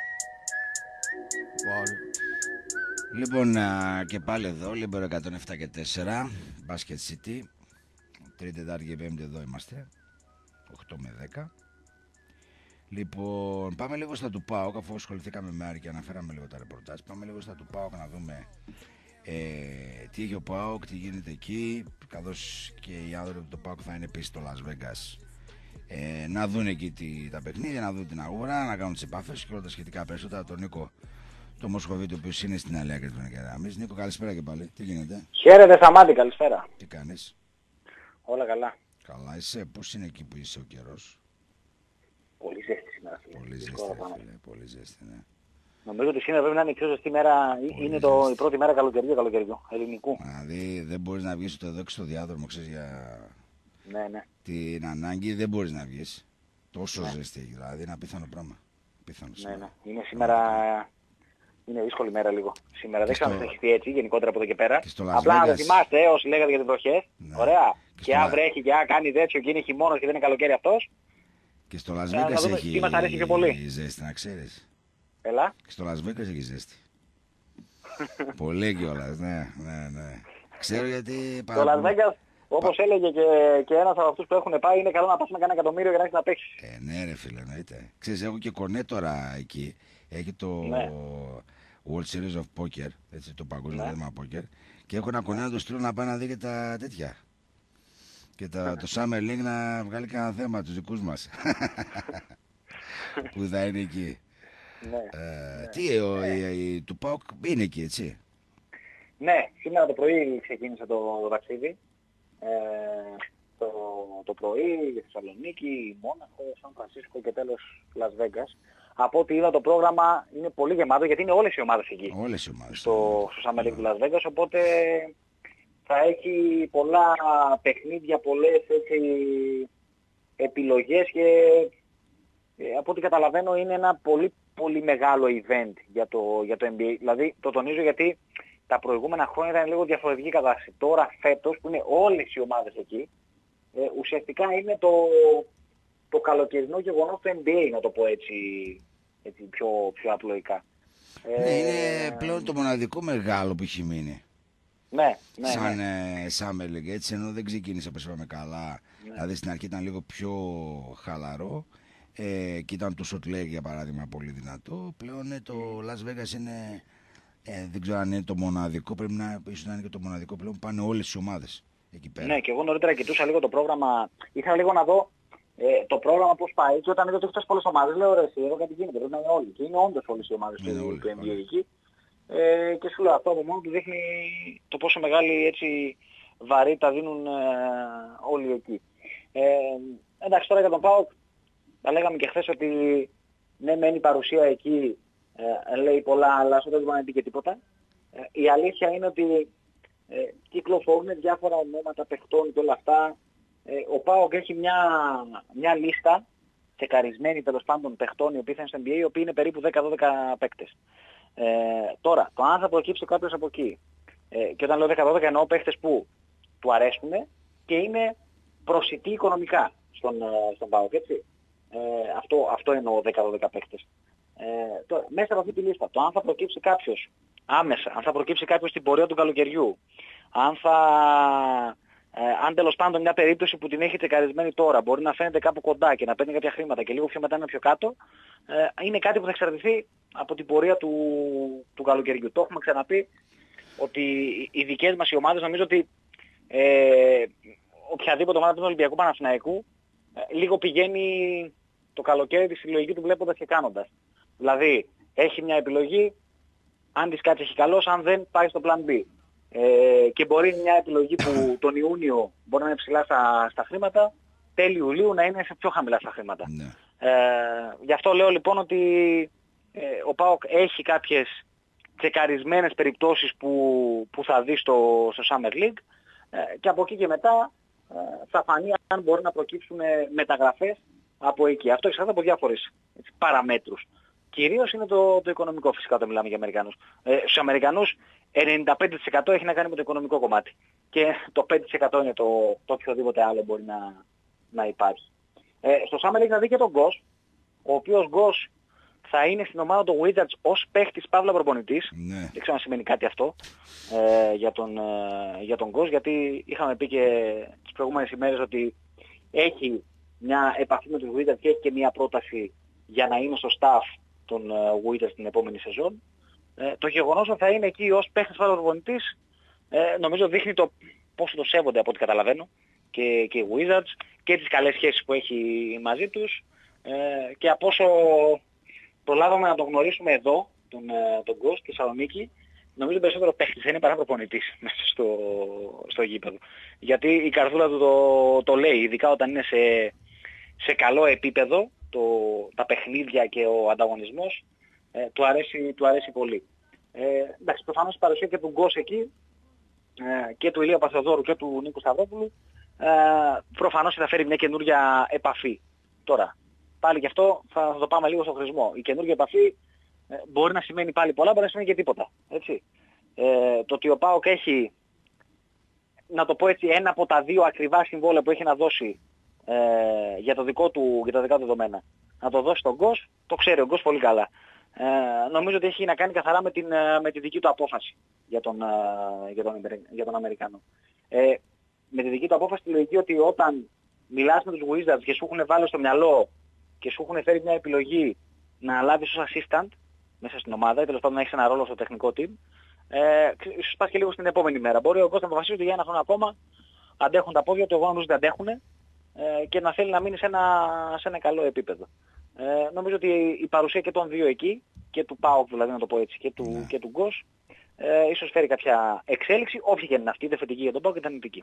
Λοιπόν, και πάλι εδώ, Λίμπερο 107 και 4, Basket City. Τρίτη, Τετάρτη και Πέμπτη εδώ είμαστε. 8 με 10. Λοιπόν, πάμε λίγο στα του ΠΑΟΚ, αφού ασχοληθήκαμε με Άρη και αναφέραμε λίγο τα ρεπορτάζ. Πάμε λίγο στα του ΠΑΟΚ να δούμε τι έχει ο ΠΑΟΚ, τι γίνεται εκεί. Καθώς και οι άνθρωποι του ΠΑΟΚ θα είναι επίσης στο Las Vegas. Να δουν εκεί τα παιχνίδια, να δουν την αγορά, να κάνουν τις επαφές και όλα τα σχετικά περισσότερα. Τον Νίκο, το Μοσχοβίτη, ο οποίος είναι στην Αλέα και τον Εκεράμις. Νίκο, καλησπέρα και πάλι. Τι γίνεται? Χαίρετε Σταμάτη, καλησπέρα. Τι κάνεις? Όλα καλά. Καλά, είσαι, πώς είναι εκεί που είσαι ο καιρός? Πολύ ζέστη σήμερα. Πολύ ζέστη, φίλε, πολύ ζέστη, ναι. Νομίζω ότι σήμερα πρέπει να είναι η πιο ζεστή μέρα, είναι η πρώτη μέρα καλοκαιριού, ελληνικού. Δηλαδή δεν μπορείς να βγεις ούτε εδώ και στο διάδρομο, ξέρεις, για Ναι. την ανάγκη δεν μπορείς να βγεις. Τόσο ζέστη έχει, δηλαδή είναι απίθανο πράγμα. Ναι. Είναι σήμερα, είναι δύσκολη μέρα λίγο. Σήμερα δεν ξέρω αν θα έχει έτσι γενικότερα από εδώ και πέρα. Απλά να το θυμάστε όσοι λέγατε για τις βροχές. Ναι. Ωραία. Και αν βρέχει και αν κάνει τέτοιο και είναι χειμώνας και δεν είναι καλοκαίρι αυτός. Και στο Las Vegas έχει τι μας αρέσει πιο πολύ. ζέστη, να ξέρεις. Έλα. Και στο Las Vegas έχει ζέστη. Πολύ κιόλας, ναι. Ξέρω γιατί Το Las Vegas, όπως έλεγε και ένας από αυτούς που έχουν πάει, είναι καλό να πας με κανένα εκατομμύριο για να έχεις να παίξεις. Ναι ρε φίλε, εννοείται. Ξέρεις, έχω και κονέ τώρα εκεί. Έχει το World Series of Poker, έτσι, το παγκόσμιο θέμα Poker. Και έχω ένα κονέ να το στείλω να πάει να δει και τα τέτοια. Και το Summer League να βγάλει κανένα θέμα τους δικούς μας. Που θα είναι εκεί. Τι, του ΠΑΟΚ είναι εκεί, έτσι? Ναι, σήμερα το πρωί ξεκίνησε το ταξίδι. Το πρωί, Θεσσαλονίκη, Μόναχο, Σαν Φρανσίσκο και τέλος Las Vegas. Από ό,τι είδα το πρόγραμμα είναι πολύ γεμάτο γιατί είναι όλες οι ομάδες εκεί. Όλες οι ομάδες. Στο Summer League του Las Vegas, οπότε θα έχει πολλά παιχνίδια, πολλές επιλογές και από ό,τι καταλαβαίνω είναι ένα πολύ μεγάλο event για το NBA. Δηλαδή το τονίζω γιατί τα προηγούμενα χρόνια ήταν λίγο διαφορετική κατάσταση. Τώρα φέτος που είναι όλες οι ομάδες εκεί, ουσιαστικά είναι το καλοκαιρινό γεγονός του NBA, να το πω έτσι πιο απλοϊκά. Ναι, είναι πλέον το μοναδικό μεγάλο που έχει μείνει. Ναι. Σαν Summer League, έτσι, ενώ δεν ξεκίνησε όπως είπαμε καλά. Ναι. Δηλαδή στην αρχή ήταν λίγο πιο χαλαρό και ήταν το Salt Lake για παράδειγμα πολύ δυνατό. Πλέον το Las Vegas είναι, δεν ξέρω αν είναι το μοναδικό, πρέπει να είναι και το μοναδικό πλέον που πάνε όλες οι ομάδες εκεί πέρα. Ναι, και εγώ νωρίτερα κοιτούσα λίγο το πρόγραμμα, ήθελα λίγο να δω το πρόγραμμα πώς πάει και όταν είδα ότι έχει τόσες πολλές ομάδες λέω ρε εσύ, εδώ κάτι γίνεται, πρέπει να είναι όλοι. Και είναι όντως όλες οι ομάδες του NBA εκεί. Και σου λέω αυτό από μόνο του δείχνει το πόσο μεγάλη έτσι βαρύτητα δίνουν όλοι εκεί. Εντάξει, τώρα για τον ΠΑΟΚ τα λέγαμε και χθες ότι ναι μεν η παρουσία εκεί λέει πολλά αλλά στο τέλος δεν πει και τίποτα. Η αλήθεια είναι ότι κυκλοφορούν διάφορα ονόματα παιχτών και όλα αυτά. Ο ΠΑΟΚ έχει μια λίστα τσεκαρισμένη τέλος πάντων παιχτών οι οποίοι θα είναι στο NBA, οι οποίοι είναι περίπου 10-12 παίκτες. Τώρα, το αν θα προκύψει κάποιος από εκεί, και όταν λέω 10-12 εννοώ παίχτες που του αρέσουν και είναι προσιτοί οικονομικά στον ΠΑΟΚ, έτσι. Αυτό εννοώ 10-12 παίχτες. Τώρα, μέσα από αυτή τη λίστα, το αν θα προκύψει κάποιος άμεσα, αν θα προκύψει κάποιος στην πορεία του καλοκαιριού, αν τέλος πάντων μια περίπτωση που την έχει τσεκαρισμένη τώρα μπορεί να φαίνεται κάπου κοντά και να παίρνει κάποια χρήματα και λίγο πιο μετά είναι πιο κάτω, είναι κάτι που θα εξαρτηθεί από την πορεία του καλοκαιριού. Το έχουμε ξαναπεί ότι οι δικές μας οι ομάδες νομίζω ότι οποιαδήποτε ομάδα του Ολυμπιακού Παναθηναϊκού λίγο πηγαίνει το καλοκαίρι τη συλλογική του βλέποντας και κάνοντας. Δηλαδή έχει μια επιλογή, αν της κάτσει έχει καλός, αν δεν πάει στο plan B. Και μπορεί μια επιλογή που τον Ιούνιο μπορεί να είναι ψηλά στα χρήματα, τέλη Ιουλίου να είναι σε πιο χαμηλά στα χρήματα. Ναι. Γι' αυτό λέω λοιπόν ότι ο ΠΑΟΚ έχει κάποιες τσεκαρισμένες περιπτώσεις που θα δει στο Summer League, και από εκεί και μετά θα φανεί αν μπορεί να προκύψουν μεταγραφές από εκεί. Αυτό εξαρτάται από διάφορες παραμέτρους. Κυρίως είναι το οικονομικό, φυσικά, όταν μιλάμε για Αμερικανούς. Στους Αμερικανούς 95% έχει να κάνει με το οικονομικό κομμάτι. Και το 5% είναι το οποιοδήποτε άλλο μπορεί να υπάρχει. Στο Summer League θα δει και τον Γκος, ο οποίος Γκος θα είναι στην ομάδα του Wizards ως παίχτης παύλα προπονητής. Ναι. Δεν ξέρω αν σημαίνει κάτι αυτό για τον Γκος, γιατί είχαμε πει και τις προηγούμενες ημέρες ότι έχει μια επαφή με τους Wizards και έχει και μια πρόταση για να είναι στο staff των Wizards την επόμενη σεζόν. Το γεγονός ότι θα είναι εκεί ως παίχτης παύλα προπονητής, νομίζω δείχνει το πόσο το σέβονται, από ό,τι καταλαβαίνω, και οι Wizards και τις καλές σχέσεις που έχει μαζί τους, και από όσο προλάβαμε να τον γνωρίσουμε εδώ, τον Γκος στη Θεσσαλονίκη, νομίζω περισσότερο παίχτης είναι παρά προπονητής μέσα στο γήπεδο. Γιατί η καρδούλα του το λέει, ειδικά όταν είναι σε καλό επίπεδο, τα παιχνίδια και ο ανταγωνισμός, του αρέσει πολύ. Εντάξει, προφανώς η παρουσία και του Γκος εκεί, και του Ηλία Παθεοδόρου και του Νίκου Σταυρόπουλου, προφανώς θα φέρει μια καινούργια επαφή. Τώρα, πάλι γι' αυτό θα το πάμε λίγο στο χρησμό. Η καινούργια επαφή μπορεί να σημαίνει πάλι πολλά, μπορεί να σημαίνει και τίποτα. Έτσι. Το ότι ο ΠΑΟΚ έχει, να το πω έτσι, ένα από τα δύο ακριβά συμβόλαια που έχει να δώσει για τα δικά του δεδομένα, να το δώσει στον Γκος, το ξέρει ο Γκος πολύ καλά. Νομίζω ότι έχει να κάνει καθαρά με τη δική του απόφαση για τον Αμερικάνο. Με τη δική του απόφαση τη λογική ότι όταν μιλάς με τους Wizards και σου έχουν βάλει στο μυαλό και σου έχουν φέρει μια επιλογή να λάβεις ως assistant μέσα στην ομάδα ή τέλος πάντων να έχεις ένα ρόλο στο τεχνικό team, ίσως πας και λίγο στην επόμενη μέρα. Μπορεί ο Κώστα να αποφασίσει ότι για ένα χρόνο ακόμα αντέχουν τα πόδια του, εγώ νομίζω ότι αντέχουν, και να θέλει να μείνει σε ένα καλό επίπεδο. Νομίζω ότι η παρουσία και των δύο εκεί, και του ΠΑΟΚ δηλαδή να το πω έτσι, και του Γκος, ίσως φέρει κάποια εξέλιξη, όποια και είναι αυτή, είτε θετική για τον ΠΑΟΚ είτε αρνητική.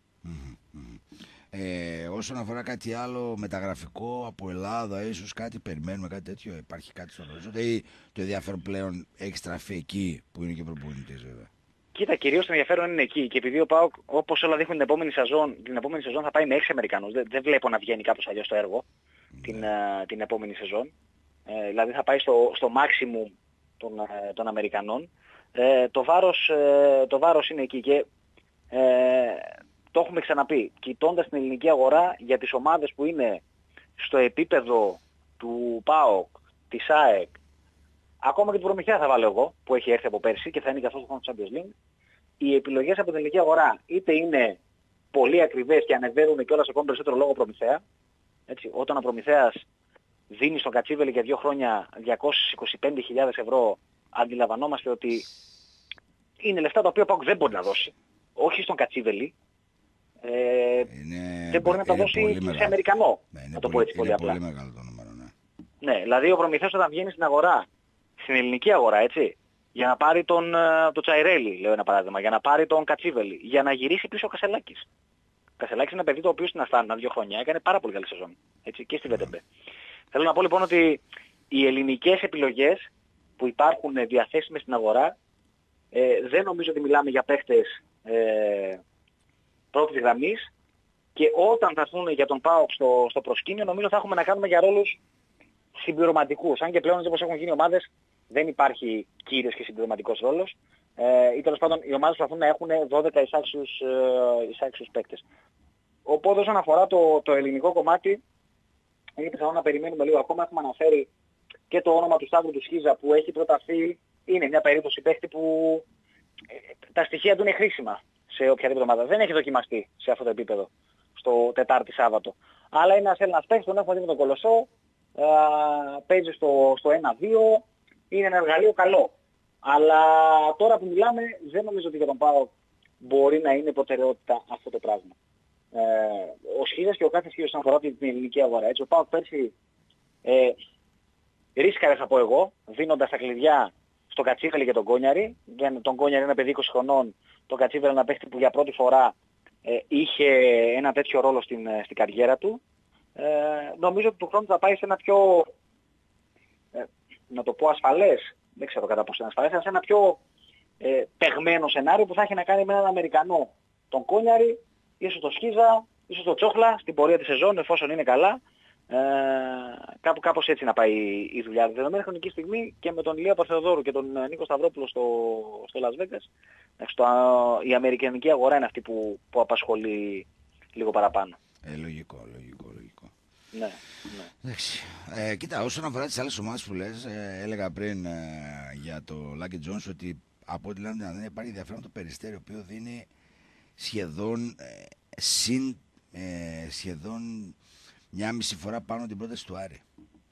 Όσον αφορά κάτι άλλο μεταγραφικό από Ελλάδα, ίσως κάτι περιμένουμε, κάτι τέτοιο, υπάρχει κάτι στον οριζόντα, ή το ενδιαφέρον πλέον έχει στραφεί εκεί που είναι και προπονητής βέβαια? Κοίτα, κυρίως το ενδιαφέρον είναι εκεί, και επειδή ο ΠΑΟΚ, όπως όλα δείχνουν, την επόμενη σεζόν θα πάει με 6 Αμερικανούς. Δεν βλέπω να βγαίνει κάπως αλλιώς το έργο την επόμενη σεζόν. Δηλαδή θα πάει στο maximum των Αμερικανών. Το βάρος είναι εκεί, και το έχουμε ξαναπεί. Κοιτώντας την ελληνική αγορά, για τις ομάδες που είναι στο επίπεδο του ΠΑΟΚ, της ΑΕΚ, ακόμα και την Προμηθέα θα βάλω εγώ, που έχει έρθει από πέρσι και θα είναι και αυτό στο χρόνο του Champions League, οι επιλογές από την ελληνική αγορά είτε είναι πολύ ακριβές και ανεβαίνουν κιόλας ακόμη περισσότερο λόγω Προμηθέα. Έτσι, όταν ο Προμηθέας δίνει στον Κατσίβελη για 2 χρόνια 225.000 ευρώ, αντιλαμβανόμαστε ότι είναι λεφτά τα οποία ο ΠΑΟΚ δεν μπορεί να δώσει. Όχι στον Κατσίβελη. Δεν μπορεί να τα δώσει σε Αμερικανό. Να το πω έτσι πολύ απλά. Είναι πολύ μεγάλο το νούμερο, ναι. Ναι, δηλαδή ο Προμηθέας όταν βγαίνει στην αγορά, στην ελληνική αγορά, έτσι, για να πάρει το Τσαϊρέλι, λέω ένα παράδειγμα, για να πάρει τον Κατσίβελη, για να γυρίσει πίσω ο Κασελάκης. Ο Κασελάκης είναι ένα παιδί το οποίο στην Αστάνα 2 χρόνια έκανε πάρα πολύ καλή σεζόν. Έτσι, και στη ΒΤΜΠ. Θέλω να πω λοιπόν ότι οι ελληνικές επιλογές που υπάρχουν διαθέσιμες στην αγορά, δεν νομίζω ότι μιλάμε για παίχτες πρώτης γραμμής, και όταν θα έρθουν για τον ΠΑΟΚ στο προσκήνιο, νομίζω θα έχουμε να κάνουμε για ρόλους συμπληρωματικούς. Αν και πλέον όπως έχουν γίνει ομάδες δεν υπάρχει κύριος και συμπληρωματικός ρόλος, ή τέλος πάντων οι ομάδες προσπαθούν να έχουν 12 εισάξιους παίκτες. Οπότε όσον αφορά το ελληνικό κομμάτι, είναι πιθανό να περιμένουμε λίγο ακόμα. Έχουμε αναφέρει και το όνομα του Σταύρου του Σχίζα που έχει προταθεί. Είναι μια περίπτωση παίκτη που τα στοιχεία του είναι χρήσιμα σε οποιαδήποτε ομάδα. Δεν έχει δοκιμαστεί σε αυτό το επίπεδο στο Τετάρτη Σάββατο. Αλλά είναι ένας Έλληνας παίκτης, τον έχουμε δει με τον Κολοσσό, παίζει στο 1-2, είναι ένα εργαλείο καλό. Αλλά τώρα που μιλάμε δεν νομίζω ότι για τον ΠΑΟΚ μπορεί να είναι προτεραιότητα αυτό το πράγμα. Ο Σχίζας και ο κάθε Σχίζας αφορά την ελληνική αγορά. Έτσι, ο ΠΑΟΚ πέρσι ρίσκαρε, θα πω εγώ, δίνοντας τα κλειδιά στο Κατσίφελη και τον Κόνιαρη. Τον Κόνιαρη είναι παιδί 20 χρονών, τον Κατσίφελη ένα παίχτη που για πρώτη φορά είχε ένα τέτοιο ρόλο στην καριέρα του. Νομίζω ότι του χρόνου θα πάει σε ένα πιο, να το πω ασφαλές, δεν ξέρω κατά πόσο είναι ασφαλές, αλλά σε ένα πιο παιγμένο σενάριο που θα έχει να κάνει με έναν Αμερικανό, τον Κόνιαρη, ίσως τον Σκίζα, ίσως τον Τσόχλα στην πορεία της σεζόν εφόσον είναι καλά. Κάπως έτσι να πάει η δουλειά. Δεδομένη χρονική στιγμή και με τον Ηλία Παρθεοδόρου και τον Νίκο Σταυρόπουλο στο Las Vegas, η αμερικανική αγορά είναι αυτή που απασχολεί λίγο παραπάνω. Λογικό. Ναι. Εντάξει. Κοίτα, όσον αφορά τις άλλες ομάδες που λες, έλεγα πριν για το Lucky Jones ότι από ό,τι λένε δεν υπάρχει ενδιαφέρον το Περιστέρι, ο οποίο δίνει σχεδόν μια μισή φορά πάνω την πρόταση του Άρη.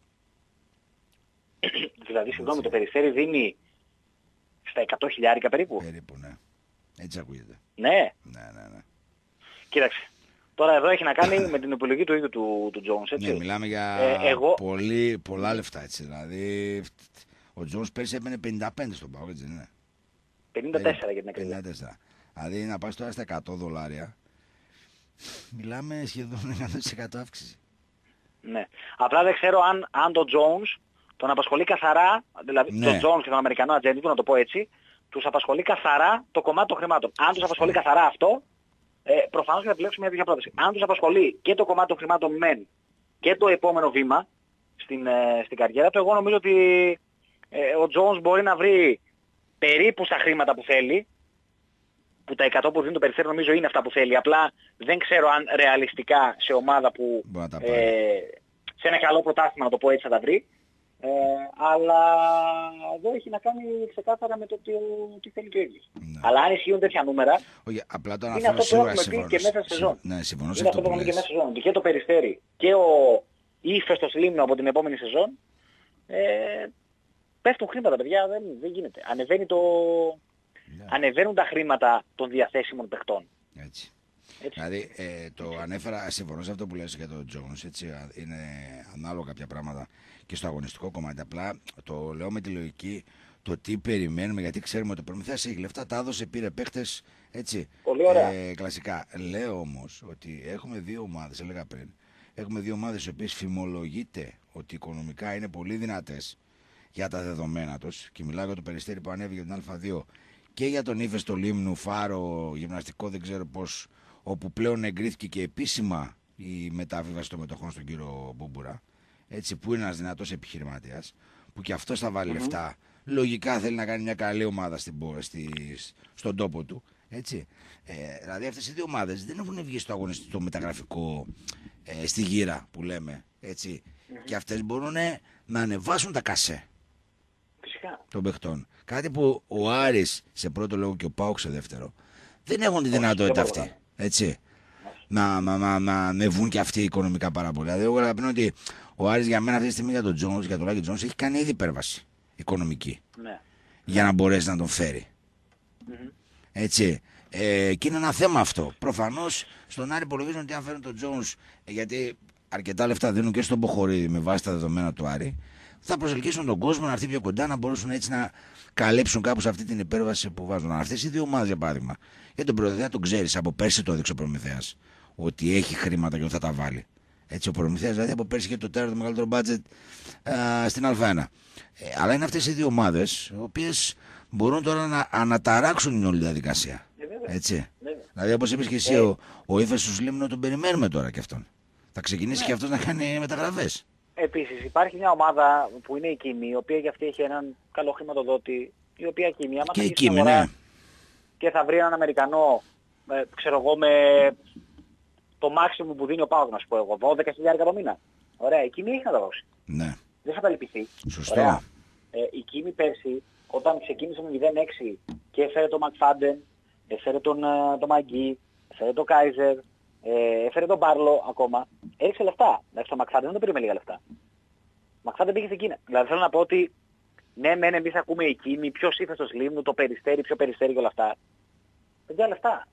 Δηλαδή, συγγνώμη, το Περιστέρι δίνει στα 100.000 περίπου. Περίπου, ναι. Έτσι ακούγεται. Ναι. Ναι. Κοίταξε. Τώρα εδώ έχει να κάνει με την επιλογή του ίδιου του Jones, έτσι. Ναι, μιλάμε για πολλά λεφτά, έτσι. Δηλαδή, ο Jones πέρσι έπαιρνε 55 στον ΠΑΟΚ, έτσι δεν είναι? 54 για την ακρίβεια. 54. Δηλαδή να πάει τώρα στα $100, μιλάμε σχεδόν 100% αύξηση. Ναι. Απλά δεν ξέρω αν τον Jones τον απασχολεί καθαρά, δηλαδή τον Jones και τον Αμερικανό ατζέντη του, να το πω έτσι, τους απασχολεί καθαρά το κομμάτι των χρημάτων. Αν τους απασχολεί καθαρά αυτό, προφανώς θα επιλέξουμε μια τέτοια πρόταση. Αν τους απασχολεί και το κομμάτι των χρημάτων μεν και το επόμενο βήμα στην καριέρα του, εγώ νομίζω ότι ο Jones μπορεί να βρει περίπου στα χρήματα που θέλει, που τα 100 που δίνει το Περιστέρι νομίζω είναι αυτά που θέλει. Απλά δεν ξέρω αν ρεαλιστικά σε ομάδα που σε ένα καλό πρωτάθλημα, να το πω έτσι, θα τα βρει. Αλλά εδώ έχει να κάνει ξεκάθαρα με το τι θέλει και ο ίδιος. Ναι. Αλλά αν ισχύουν τέτοια νούμερα, απλά το είναι αυτό που έχουμε πει και μέσα στη σεζόν. Ναι, συμφωνώ σε είναι αυτό που που έχουμε πει λες. και μέσα στη σεζόν. Και το Περιστέρι και ο ύφεστος Λίμνο από την επόμενη σεζόν πέφτουν χρήματα, παιδιά, δεν γίνεται. Ανεβαίνουν τα χρήματα των διαθέσιμων παιχτών. Έτσι. Δηλαδή το ανέφερα, συμφωνώ σε αυτό που λες για τον Jones, έτσι, είναι ανάλογα κάποια πράγματα και στο αγωνιστικό κομμάτι. Απλά το λέω με τη λογική το τι περιμένουμε, γιατί ξέρουμε ότι ο Προμηθέας έχει λεφτά, τα έδωσε, πήρε παίχτες, έτσι. Πολύ ωραία. Κλασικά. Λέω όμως ότι έχουμε δύο ομάδες, έλεγα πριν, έχουμε δύο ομάδες οι οποίες φημολογείται ότι οικονομικά είναι πολύ δυνατές για τα δεδομένα τους, και μιλάω για το Περιστέρι που ανέβηκε την Α2 και για τον ύφεστο Λίμνου, Φάρο, γυμναστικό, δεν ξέρω πώς, όπου πλέον εγκρίθηκε και επίσημα η μεταβίβαση των μετοχών στον κύριο Μπούμπουρα, έτσι, που είναι ένας δυνατός επιχειρηματίας, που και αυτός θα βάλει λεφτά. Λογικά θέλει να κάνει μια καλή ομάδα στον τόπο του, έτσι. Δηλαδή αυτές οι δύο ομάδες δεν έχουν βγει στο αγωνιστικό μεταγραφικό στη γύρα που λέμε, έτσι. Και αυτές μπορούν να ανεβάσουν τα κασέ των παιχτών. Κάτι που ο Άρης σε πρώτο λόγο και ο ΠΑΟΚ σε δεύτερο δεν έχουν τη δυνατότητα αυτή, έτσι. Να ανεβούν και αυτοί οικονομικά πάρα πολύ. Δηλαδή, εγώ καταλαβαίνω ότι ο Άρης για μένα αυτή τη στιγμή για τον Jones, για τον Lucky Jones, έχει κάνει ήδη υπέρβαση οικονομική. Ναι. Για να μπορέσει να τον φέρει. Έτσι. Και είναι ένα θέμα αυτό. Προφανώς στον Άρη υπολογίζουν ότι αν φέρουν τον Jones, γιατί αρκετά λεφτά δίνουν και στον Ποχορίδη με βάση τα δεδομένα του Άρη, θα προσελκύσουν τον κόσμο να έρθει πιο κοντά, να μπορέσουν έτσι να καλύψουν κάπως αυτή την υπέρβαση που βάζουν. Αυτές οι δύο ομάδες, για παράδειγμα, για τον Προμηθέα τον ξέρεις, από πέρσι το έδειξε ο Προμηθέας ότι έχει χρήματα και ότι θα τα βάλει. Έτσι, ο Προμηθέας δηλαδή από πέρσι είχε το τέταρτο μεγαλύτερο μπάτζετ στην Α1. Αλλά είναι αυτές οι δύο ομάδες, οι οποίες μπορούν τώρα να αναταράξουν την όλη διαδικασία. Έτσι. Δηλαδή, όπως είπες και εσύ, ο ύφεστος Λίμνο τον περιμένουμε τώρα κι αυτόν. Θα ξεκινήσει και αυτός να κάνει μεταγραφές. Επίσης υπάρχει μια ομάδα που είναι η Κίμη, η οποία για αυτή έχει έναν καλό χρηματοδότη, η οποία Κίμη, άμα και θα η Κίμη, ναι. Και θα βρει έναν Αμερικανό, ξέρω εγώ, με το maximum που δίνει ο ΠΑΟΚ, να σου πω εγώ, 12.000 το μήνα. Ωραία, η Κίμη έχει να τα δώσει. Ναι. Δεν θα τα λυπηθεί. Σωστό. Η Κίμη πέρσι, όταν ξεκίνησε με 0-6 και έφερε τον Μακφάντεν, έφερε τον Μαγκή, έφερε τον Κάιζερ, έφερε τον Μπάρλο ακόμα, έριξε λεφτά. Δηλαδή το Μακφάντεν δεν το πήρε με λίγα λεφτά. Ο Μακφάντεν πήγε στην Κίνα. Δηλαδή θέλω να πω ότι ναι, μεν εμείς ακούμε η Κίμη, ποιος ύφεστος Λίμνου, το Περιστέρι, ποιο Περιστέρι και όλα αυτά. Παιδιά λεφτά.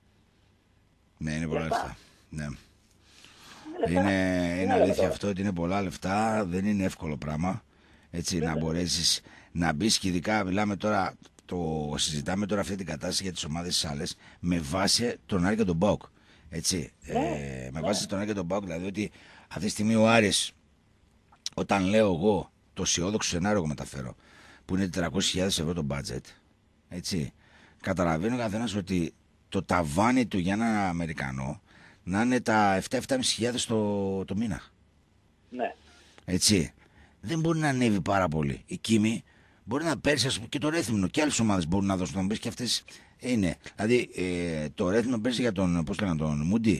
Ναι, είναι πολλά λεφτά. Ναι. Είναι αλήθεια αυτό ότι είναι πολλά λεφτά, δεν είναι εύκολο πράγμα. Έτσι, να μπορέσεις να μπεις και ειδικά μιλάμε τώρα, συζητάμε τώρα αυτή την κατάσταση για τις ομάδες τις άλλες με βάση τον Άρη και τον ΠΑΟΚ. Έτσι, με βάση τον Άρη και τον ΠΑΟΚ, δηλαδή ότι αυτή τη στιγμή ο Άρης, όταν λέω εγώ το αισιόδοξο σενάριο που μεταφέρω, που είναι 400.000 ευρώ το budget, έτσι, καταλαβαίνει ο καθένας ότι το ταβάνι του για ένα Αμερικανό να είναι τα 7-7.500 το μήνα. Ναι. Έτσι. Δεν μπορεί να ανέβει πάρα πολύ. Η Κίμη μπορεί να πέρσει, ας πούμε, και το Ρέθυμνο και άλλες ομάδες μπορούν να δώσουν. Να μπεις και αυτές είναι. Δηλαδή το Ρέθυμνο πέρσι για τον, πώς λέγανε, τον Μουντί.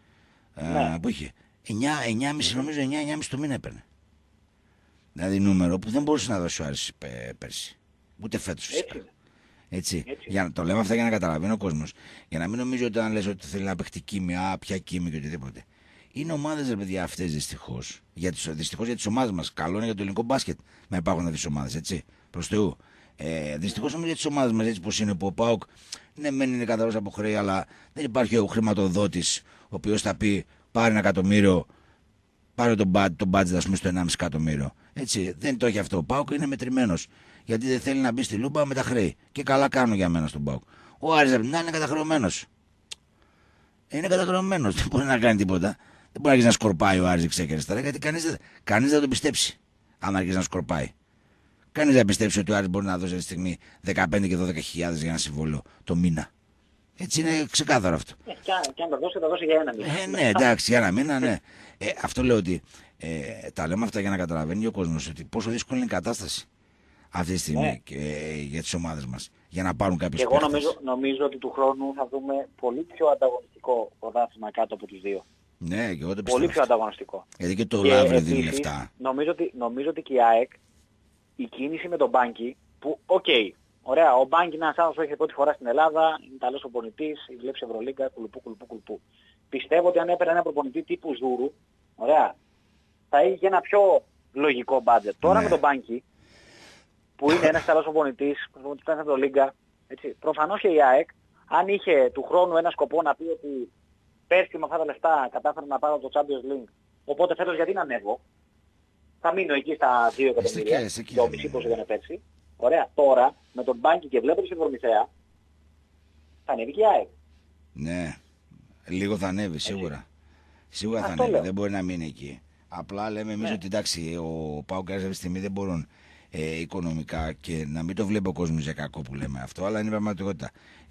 Ναι. Που είχε 9,5 νομίζω, 9,5 το μήνα έπαιρνε. Δηλαδή νούμερο που δεν μπορούσε να δώσει ο Άρης πέρσι. Ούτε φέτος φυσικά. Έτσι. Για να το λέμε αυτά για να καταλαβαίνει ο κόσμος. Για να μην νομίζει ότι αν λες ότι θέλει να παίχτη Κίμη, ποια Κίμη και οτιδήποτε. Είναι ομάδες, ρε παιδιά, αυτές δυστυχώς. Δυστυχώς για τις ομάδες μας. Καλό είναι για το ελληνικό μπάσκετ να υπάρχουν αυτές τις ομάδες, έτσι. Προς Θεού. Δυστυχώς όμως για τις ομάδες μας, έτσι πως είναι, που ο ΠΑΟΚ, ναι, μεν είναι καθαρός από χρέη, αλλά δεν υπάρχει ο χρηματοδότης ο οποίος θα πει πάρε 1 εκατομμύριο, πάρε τον budget, ας πούμε, στο 1,5 εκατομμύριο. Έτσι. Δεν το έχει αυτό. Ο ΠΑΟΚ είναι μετρημένος. Γιατί δεν θέλει να μπει στη λούμπα με τα χρέη. Και καλά κάνουν για μένα στον ΠΑΟΚ. Ο Άρης είναι καταχρεωμένος. Είναι καταχρεωμένος. Δεν μπορεί να κάνει τίποτα. Δεν μπορεί να αρχίσει να σκορπάει ο Άρης δεξιά, γιατί κανείς δεν θα τον πιστέψει. Αν αρχίσει να σκορπάει. Κανείς δεν θα πιστέψει ότι ο Άρης μπορεί να δώσει αυτή τη στιγμή 15 και 12.000 για ένα συμβόλαιο το μήνα. Έτσι είναι ξεκάθαρο αυτό. Και αν το δώσει, θα δώσει για ένα μήνα. Ναι, εντάξει, για ένα μήνα, ναι. Αυτό λέω ότι τα λέμε αυτά για να καταλαβαίνει ο κόσμος ότι πόσο δύσκολη είναι η κατάσταση αυτή τη στιγμή για τις ομάδες μας. Για να πάρουν κάποιες Και εγώ νομίζω ότι του χρόνου θα δούμε πολύ πιο ανταγωνιστικό πρωτάθλημα κάτω από τους δύο. Ναι, και εγώ το πιστεύω. Πολύ πιο ανταγωνιστικό. Γιατί και το Λαύριο δίνει λεφτά. Νομίζω ότι και η ΑΕΚ, η κίνηση με τον Μπάνκι, που ωραία, ο Μπάνκι είναι ένας άνθρωπος που έχει πρώτη φορά στην Ελλάδα, είναι Ιταλός προπονητής, βλέπει Ευρωλίγκα, κουλουπού. Πιστεύω ότι αν έπαιρνε ένα προπονητή τύπου Ζούρου, ωραία, θα είχε ένα πιο λογικό μπάτζετ. Τώρα με τον Μπάνκι, που είναι ένας Ιταλός προπονητής, που ήταν Ευρωλίγκα, προφανώς και η ΑΕΚ, αν είχε του χρόνου ένα σκοπό να πει ότι πέρσι με αυτά τα λεφτά κατάφερα να πάρω το Champions League, οπότε φέτος γιατί να ανέβω, θα μείνω εκεί στα 2 εκατομμύρια, και ο μισή πως ήταν πέρσι. Ωραία, τώρα με τον Μπάνκι και βλέποντας την Προμηθέα, θα ανέβει και η ΑΕΚ. Ναι, λίγο θα ανέβει σίγουρα. Σίγουρα θα ανέβει, δεν μπορεί να μείνει εκεί. Απλά λέμε εμείς ότι εντάξει, ο ΠΑΟΚ αυτή τη στιγμή δεν μπορούν οικονομικά, και να μην το βλέπει ο κόσμος για κακό που λέμε αυτό, αλλά είναι πραγματικότητα.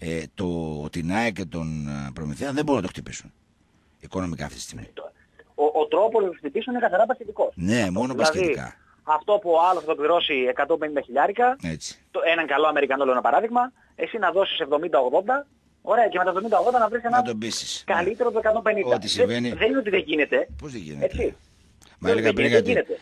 Την ΑΕΚ και τον Προμηθέα δεν μπορούν να το χτυπήσουν οικονομικά αυτή τη στιγμή. Ο τρόπος να το χτυπήσουν είναι καθαρά πασχετικός. Ναι, μόνο πασχετικά. Αυτό που ο άλλος θα το πληρώσει 150 χιλιάρικα, έναν καλό Αμερικανό, λέω ένα παράδειγμα, εσύ να δώσεις 70-80, ωραία, και με τα 70-80 να βρεις ένα καλύτερο το 150. Ό,τι συμβαίνει. Δεν είναι ότι δεν γίνεται. Πώς δεν γίνεται. Έτσι. Μα έλεγα πριν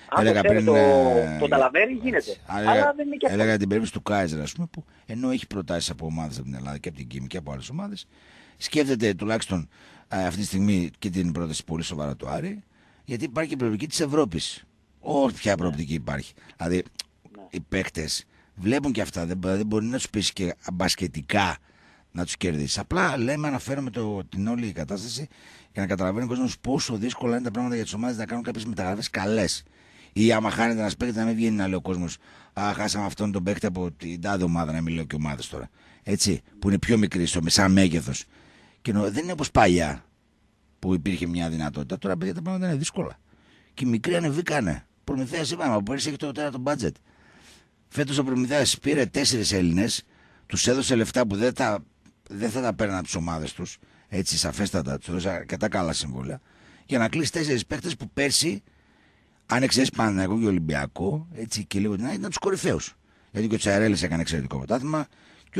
το Ταλαβέρι γίνεται. Αλλά δεν είναι και αυτό. Έλεγα την περίπτωση του Κάιζερ, ας πούμε, που ενώ έχει προτάσεις από ομάδες από την Ελλάδα και από την Κίμη και από άλλες ομάδες, σκέφτεται τουλάχιστον αυτή τη στιγμή και την πρόταση πολύ σοβαρά του Άρη, γιατί υπάρχει και η προοπτική της Ευρώπης. Όποια προοπτική υπάρχει. Δηλαδή οι παίκτες βλέπουν και αυτά. Δεν μπορεί να τους πεις και μπασκετικά να τους κερδίσει. Απλά λέμε, αναφέρομαι την όλη κατάσταση για να καταλαβαίνει ο κόσμος πόσο δύσκολα είναι τα πράγματα για τις ομάδες να κάνουν κάποιες μεταγραφές καλές. Ή άμα χάνεται ένας παίκτης να μην βγαίνει να λέει ο κόσμος χάσαμε αυτόν τον παίκτη από την τάδε ομάδα, να μην λέω και ομάδες τώρα. Έτσι, που είναι πιο μικρή, σαν μέγεθος. Και δεν είναι όπως παλιά που υπήρχε μια δυνατότητα. Τώρα παιδιά τα πράγματα είναι δύσκολα. Και οι μικροί ανεβήκανε. Προμηθέας είπαμε, από πέρυσι έχει το τέταρτο budget. Φέτος ο Προμηθέας πήρε 4 Έλληνες, τους έδωσε λεφτά που δεν θα τα παίρναν από τις ομάδες τους. Έτσι, σαφέστατα, τους έδωσε αρκετά καλά συμβόλαια. Για να κλείσει 4 παίκτες που πέρσι, αν εξαιρέσει Παναθηναϊκό και Ολυμπιακό, έτσι και λίγο την άλλη, ήταν τους κορυφαίους. Γιατί και ο Τσαρέλης έκανε εξαιρετικό πρωτάθλημα, και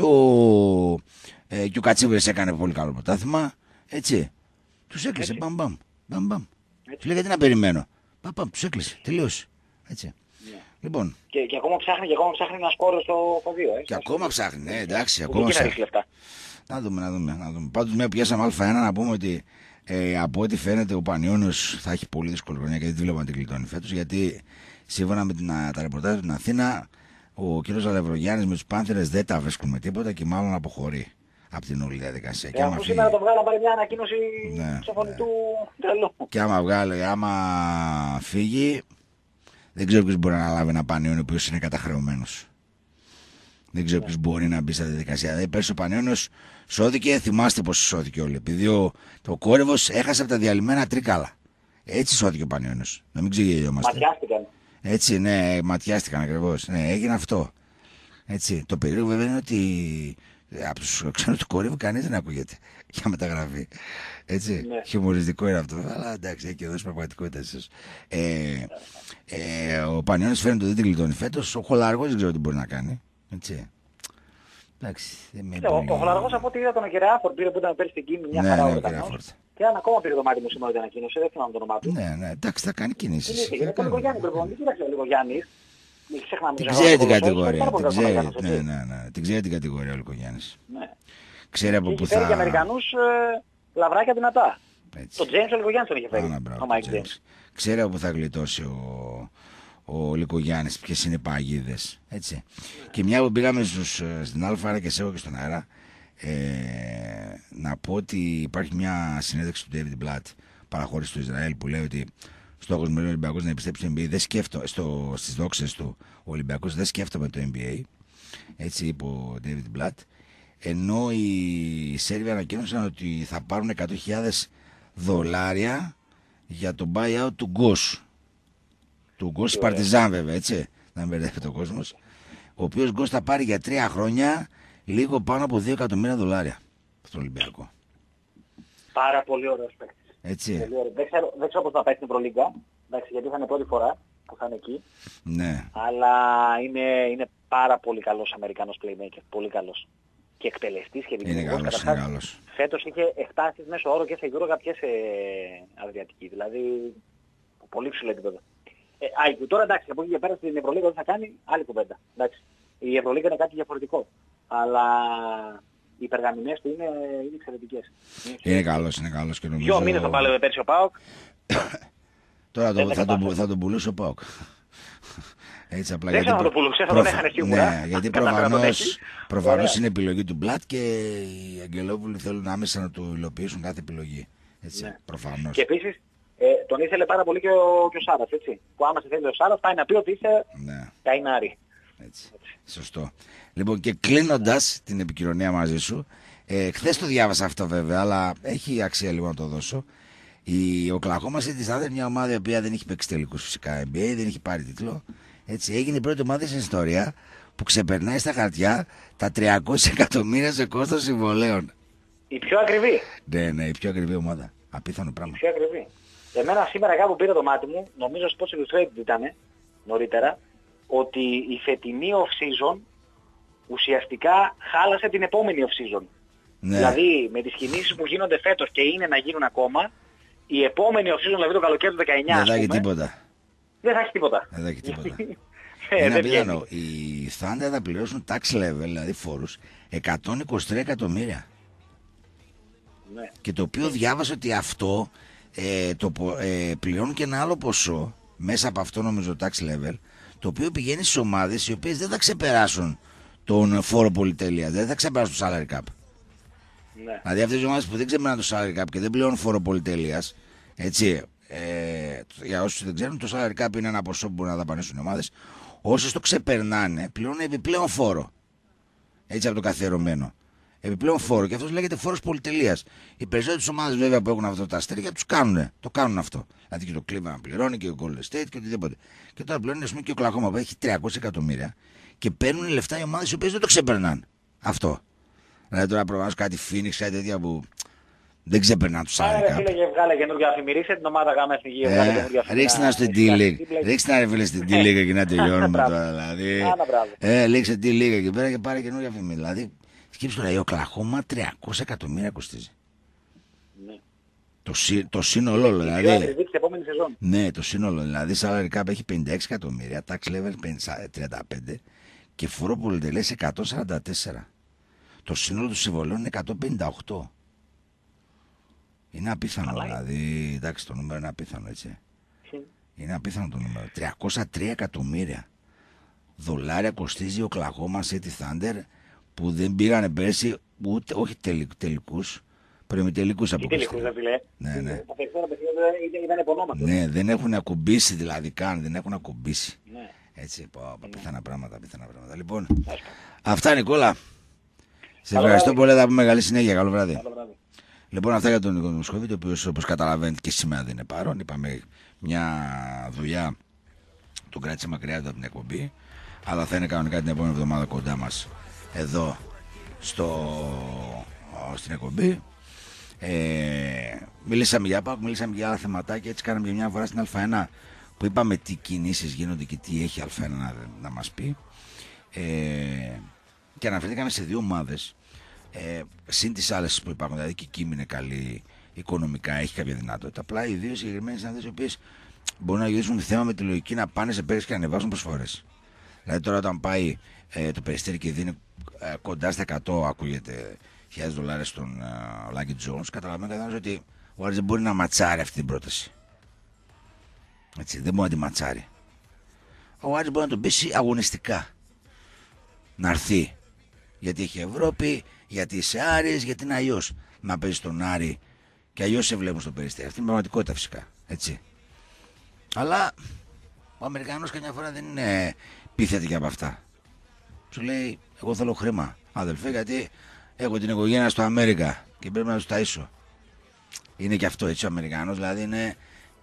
ο Κατσίβρης έκανε πολύ καλό πρωτάθλημα. Έτσι. Τους έκλεισε. Μπαμ. Του λέει γιατί να περιμένω. Τους έκλεισε. Τελείωσε. Έτσι. Λοιπόν. Και ακόμα ψάχνει ένα σκόρο στο 2. Και ακόμα ψάχνει, ναι, εντάξει. Ακόμα ψάχνει. Να δούμε. Πάντως μια πιάσαμε Α1 να πούμε ότι από ό,τι φαίνεται ο Πανιώνιος θα έχει πολύ δύσκολη χρονιά, γιατί δεν βλέπω να την κλειτώνει φέτος. Γιατί σύμφωνα με τα ρεπορτάζ στην Αθήνα, ο κ. Αλευρογιάννης με τους Πάνθερες δεν τα βρίσκουν με τίποτα και μάλλον αποχωρεί από την όλη διαδικασία. Αφού σήμερα το βγάλα πάρει μια ανακοίνωση ξεφωνητού τρελού. Και άμα φύγει, Δεν ξέρω ποιος μπορεί να αναλάβει ένα Πανιόνιο ο οποίος είναι καταχρεωμένος. Δεν ξέρω ποιος μπορεί να μπει στα διαδικασία. Δηλαδή, πέρσι ο Πανιόνιος σώθηκε, θυμάστε πως σώθηκε όλοι. Επειδή ο Κόρυβος έχασε από τα διαλυμένα Τρίκαλα. Έτσι σώθηκε ο Πανιόνιος. Να μην ξεγελιόμαστε. Ματιάστηκαν. Έτσι, ναι, ματιάστηκαν ακριβώς. Ναι, έγινε αυτό. Έτσι. Το περίεργο βέβαια είναι ότι από τους ξένους του Κορύβου κανείς δεν ακούγεται για μεταγραφή. Έτσι. Ναι. Χιουμοριστικό είναι αυτό. Αλλά εντάξει, έχει και εδώ πραγματικότητα ίσως. Ο Πανιόνιος φαίνεται ότι δεν τη γλιτώνει φέτος. Ο Χολαργός δεν ξέρω τι μπορεί να κάνει. Έτσι. Εντάξει, δεν με Ο Χολαργός από ό,τι είδα τον Κερεάφορντ πήρε που ήταν πέρσι στην Κίνη μια χαρά ο Βρετανός. Και αν ακόμα πήρε το μάτι μου σήμερα ότι ανακοίνωσε, δεν θυμάμαι το όνομά του. Ναι, εντάξει, θα κάνει κινήσεις. Είναι τον Λικογιάννη προπονητή, κοίταξε ο Λικογιάννης. Την ξέρει την κατηγορία. Την ξέρει την κατηγορία ο Λικογιάννης. Ξέρει από πού θα... Και Αμερικανούς λαβράκια δυνατά. Το Τζέιμς ο Λικογιάννης τον είχε φέρει. Ξέρει από πού θα γλιτώσει ο Λικογιάννης, ποιες είναι οι παγίδες. Έτσι. Και μια που πήγαμε στην Αλφα και σε εγώ και στον αέρα, να πω ότι υπάρχει μια συνέντευξη του David Blatt, παραχώρηση του Ισραήλ, που λέει ότι στόχος με ο Ολυμπιακός να επιστρέψει στο NBA, δεν σκέφτομαι, στις δόξες του ο Ολυμπιακός δεν σκέφτομαι το NBA. Έτσι είπε ο David Blatt. Ενώ οι Σέρβοι ανακοίνωσαν ότι θα πάρουν $100,000 για το buyout του Γκος. Του Γκος Παρτιζάν βέβαια, έτσι. Να μην μπερδεύεται ο κόσμος. Ο οποίος Γκος θα πάρει για 3 χρόνια λίγο πάνω από $2 εκατομμύρια στον Ολυμπιακό. Πάρα πολύ ωραίος παίκτης. Έτσι. Δεν ξέρω πώς θα πάει στην Ευρωλίγκα, γιατί θα είναι πρώτη φορά που θα είναι εκεί. Ναι. Αλλά είναι πάρα πολύ καλός Αμερικανός playmaker. Πολύ καλός. Και εκτελεστής και δημιουργός. Είναι καλός. Φέτος είχε εκτάσεις μέσω όρο και σε Euro και σε Αδριατική. Δηλαδή πολύ ψηλό επίπεδο. Τώρα εντάξει, από εκεί και πέρα στην Ευρωλίγα δεν θα κάνει άλλη κουβέντα. Εντάξει. Η Ευρωλίγα είναι κάτι διαφορετικό. Αλλά οι περγαμηνές του είναι εξαιρετικές. Είναι καλός και νομίζω... 2 μήνες θα πάλευε πέρσι ο ΠΑΟΚ. Τώρα θα τον πουλούσε ο ΠΑΟΚ. Έτσι απλά. Δεν ξέρω να το πουλούσε, θα τον έχανε σίγουρα. Ναι, γιατί προφανώς είναι επιλογή του Μπλατ και οι Αγγελόπουλοι θέλουν άμεσα να του υλοποιήσουν κάθε επιλογή. Έτσι, ναι. Προφανώς. Και επίσης τον ήθελε πάρα πολύ και ο Σάρας, έτσι. Που άμα σε θέλει ο Σάρας πάει να πει ότι είσαι καηνάρη. Έτσι. Σωστό. Λοιπόν, και κλείνοντας την επικοινωνία μαζί σου, χθες το διάβασα αυτό βέβαια, αλλά έχει αξία λίγο να το δώσω. Η Οκλαχώμα City Thunder, μια ομάδα η οποία δεν έχει παίξει τελικούς φυσικά NBA, δεν έχει πάρει τίτλο. Έτσι, έγινε η πρώτη ομάδα στην ιστορία που ξεπερνάει στα χαρτιά τα 300 εκατομμύρια σε κόστος συμβολέων. Η πιο ακριβή. Ναι, η πιο ακριβή ομάδα. Απίθανο πράγμα. Η πιο ακριβή. Εμένα σήμερα κάπου πήρε το μάτι μου, νομίζω πως Illustrated ήταν νωρίτερα, ότι η φετινή off-season ουσιαστικά χάλασε την επόμενη off-season. Ναι. Δηλαδή με τις κινήσεις που γίνονται φέτος και είναι να γίνουν ακόμα, η επόμενη off-season, δηλαδή το καλοκαίρι του 19, δεν θα έχει τίποτα. Δεν θα έχει τίποτα. Δεν θα έχει τίποτα. Είναι απίθανο. Οι Thunder θα πληρώσουν tax level, δηλαδή φόρους, 123 εκατομμύρια. Ναι. Και το οποίο διάβασα ότι αυτό πληρώνουν και ένα άλλο ποσό, μέσα από αυτό νομίζω tax level, το οποίο πηγαίνει στις ομάδες οι οποίες δεν θα ξεπεράσουν τον φόρο πολυτέλειας, δεν θα ξεπεράσουν το salary cap. Ναι. Δηλαδή αυτές οι ομάδες που δεν ξεπερνάνε το salary cap και δεν πληρώνουν φόρο πολυτέλειας, έτσι, για όσους δεν ξέρουν, το salary cap είναι ένα ποσό που μπορούν να δαπανίσουν οι ομάδες. Όσοι το ξεπερνάνε, πληρώνουν επιπλέον φόρο. Έτσι από το καθιερωμένο. Επιπλέον φόρο, και αυτό λέγεται φόρος πολυτελείας. Οι περισσότερες ομάδες βέβαια που έχουν αυτό τα αστέρια τους το κάνουν αυτό. Δηλαδή και το Cleveland πληρώνει και ο Golden State και οτιδήποτε. Και τώρα πληρώνει, ας πούμε, και ο Oklahoma που έχει 300 εκατομμύρια και παίρνουν λεφτά οι ομάδες οι οποίες δεν το ξεπερνάνε. Αυτό. Δηλαδή τώρα προβάλλω κάτι Phoenix, κάτι τέτοια που δεν ξεπερνάνε τους άλλους. Άρα φίλε, βγάλε καινούργια αφημερίσε την ομάδα γάμα εθνική. Ρίξτε να στην D-League. Ρίξτε να ρε φίλε στην D-League και να τελειώνουμε τώρα. Δηλαδή. Ρίξτε D-League εκεί πέρα και πάρε καινούργια αφημίση. Δηλαδή. Σκέψου τώρα, η Οκλαχώμα 300 εκατομμύρια κοστίζει. Ναι. Το σύνολο δηλαδή. Την επόμενη σεζόν. Ναι, το σύνολο δηλαδή. Salary cap έχει 56 εκατομμύρια, tax level 35 και φόρο πολυτελές 144. Το σύνολο του συμβολέου είναι 158. Είναι απίθανο δηλαδή. Εντάξει, το νούμερο είναι απίθανο, έτσι. Είναι απίθανο το νούμερο. 303 εκατομμύρια δολάρια κοστίζει ο Oklahoma City Thunder, που δεν πήγανε πέρσι ούτε, όχι τελικούς, Προημιτελικούς αποκλειστικά. Ναι, ναι. Τα περισσότερα παιχνίδια ήταν επωνόματα. Ναι, δεν έχουν ακουμπήσει δηλαδή καν, δεν έχουν ακουμπήσει. Ναι. Έτσι, πιθανά πράγματα. Λοιπόν, αυτά Νικόλα. Σε ευχαριστώ πολύ, θα πούμε καλή συνέχεια. Καλό βράδυ. Λοιπόν, αυτά για τον Νίκο Μοσχοβίτη, ο οποίος όπως καταλαβαίνετε και σήμερα δεν είναι παρόν. Είπαμε μια δουλειά τον κράτησε μακριά από την εκπομπή, αλλά θα είναι κανονικά την επόμενη εβδομάδα κοντά μας εδώ στην εκπομπή. Μιλήσαμε για ΠΑΟΚ, μιλήσαμε για άλλα θεματάκια, έτσι κάναμε για μια φορά στην Α1 που είπαμε τι κινήσεις γίνονται και τι έχει Α1 να μας πει, και αναφερθήκαμε σε δύο ομάδες, συν τις άλλες που υπάρχουν, δηλαδή και η Κίμη είναι καλή οικονομικά, έχει κάποια δυνατότητα, απλά οι δύο συγκεκριμένες είναι αυτές οι οποίες μπορούν να γυρίσουν θέμα με τη λογική να πάνε σε παίκτες και να ανεβάσουν προσφορές. Δηλαδή τώρα όταν πάει το Περιστέρι και δίνει κοντά στα 100, ακούγεται, $1,000 στον Λάγκη Τζόνς, καταλαβαίνετε ότι ο Άρης δεν μπορεί να ματσάρει αυτή την πρόταση. Έτσι, δεν μπορεί να τη ματσάρει. Ο Άρης μπορεί να τον πείσει αγωνιστικά. Να έρθει. Γιατί έχει Ευρώπη, γιατί είσαι Άρης, γιατί είναι αλλιώς να παίζει τον Άρη και αλλιώς σε βλέπουν στο Περιστέρι. Αυτή είναι η πραγματικότητα φυσικά. Έτσι. Αλλά ο Αμερικανός καμιά φορά δεν είναι πείθεται από αυτά. Σου λέει, εγώ θέλω χρήμα, αδελφέ, γιατί έχω την οικογένεια στο Αμέρικα και πρέπει να τους ταΐσω. Είναι και αυτό έτσι ο Αμερικανός, δηλαδή είναι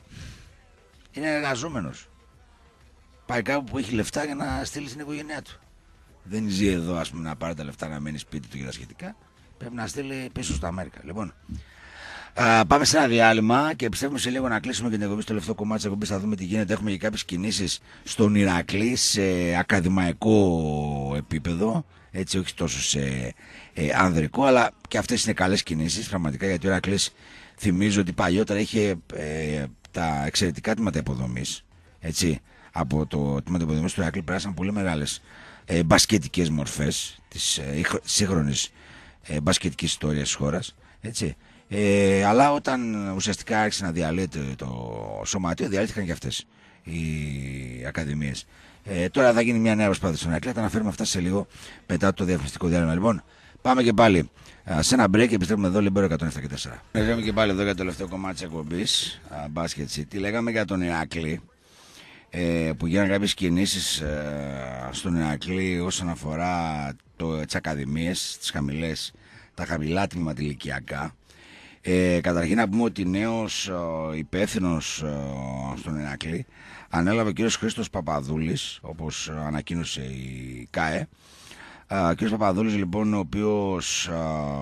εργαζόμενος. Πάει κάπου που έχει λεφτά για να στείλει στην οικογένειά του. Δεν ζει εδώ, ας πούμε, να πάρει τα λεφτά να μένει σπίτι του και τα σχετικά. Πρέπει να στείλει πίσω στο Αμέρικα. Λοιπόν, πάμε σε ένα διάλειμμα και επιστρέφουμε σε λίγο να κλείσουμε και την εκπομπή. Στο τελευταίο κομμάτι της εκπομπής θα δούμε τι γίνεται. Έχουμε και κάποιες κινήσεις στον Ηρακλή σε ακαδημαϊκό επίπεδο. Έτσι, όχι τόσο σε ανδρικό, αλλά και αυτές είναι καλές κινήσεις πραγματικά, γιατί ο Ηρακλής, θυμίζω ότι παλιότερα είχε τα εξαιρετικά τμήματα υποδομής. Έτσι, από το τμήμα υποδομής του Ηρακλή περάσαν πολύ μεγάλες μπασκετικές μορφές της σύγχρονης μπασκετικής ιστορίας της χώρας. Έτσι. Αλλά όταν ουσιαστικά άρχισε να διαλύεται το σωματείο, διαλύθηκαν και αυτές οι ακαδημίες. Τώρα θα γίνει μια νέα προσπάθεια στον Ηρακλή. Θα τα αναφέρουμε αυτά σε λίγο μετά το διαφημιστικό διάλειμμα. Λοιπόν, πάμε και πάλι σε ένα break και επιστρέφουμε εδώ, Λιμπέρο 107.4. Λέγαμε και πάλι εδώ για το τελευταίο κομμάτι της εκπομπής, Basket City. Λέγαμε για τον Ηρακλή, που γίνανε κάποιες κινήσεις στον Ηρακλή όσον αφορά τις ακαδημίες, τα χαμηλά τμήματα ηλικιακά. Καταρχήν να πούμε ότι νέος υπεύθυνος στον Ηρακλή ανέλαβε ο κύριος Χρήστος Παπαδούλης, όπως ανακοίνωσε η ΚΑΕ. Ο κύριος Παπαδούλης, λοιπόν, ο οποίος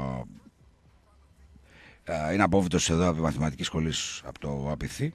είναι απόβητος εδώ από τη μαθηματική σχολή από το Απιθή,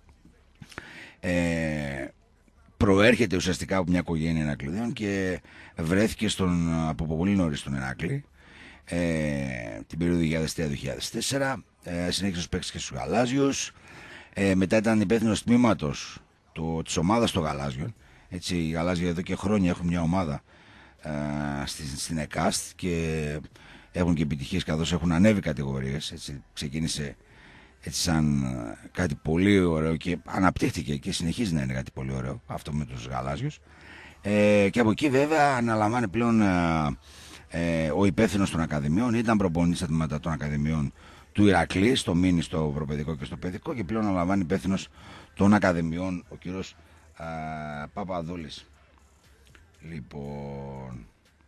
προέρχεται ουσιαστικά από μια οικογένεια Ηρακλειδιών και βρέθηκε από πολύ νωρίς στον Ηράκλη, την περίοδο 2003-2004. Συνέχισε ως παίκτης και στους Γαλάζιους. Μετά ήταν υπεύθυνος τμήματος της ομάδας των Γαλάζιων. Έτσι, οι Γαλάζιοι εδώ και χρόνια έχουν μια ομάδα στην ΕΚΑΣΤ και έχουν και επιτυχίες, καθώς έχουν ανέβει κατηγορίες. Έτσι, ξεκίνησε έτσι σαν κάτι πολύ ωραίο και αναπτύχθηκε και συνεχίζει να είναι κάτι πολύ ωραίο αυτό με τους Γαλάζιους. Και από εκεί βέβαια αναλαμβάνει πλέον ο υπεύθυνος των ακαδημιών. Ήταν προπονητής στα τμήματα των ακαδημιών του Ηρακλή, στο μίνι, στο προπαιδικό και στο παιδικό, και πλέον αναλαμβάνει υπεύθυνος των ακαδημιών ο κύριος Παπαδούλης. Λοιπόν,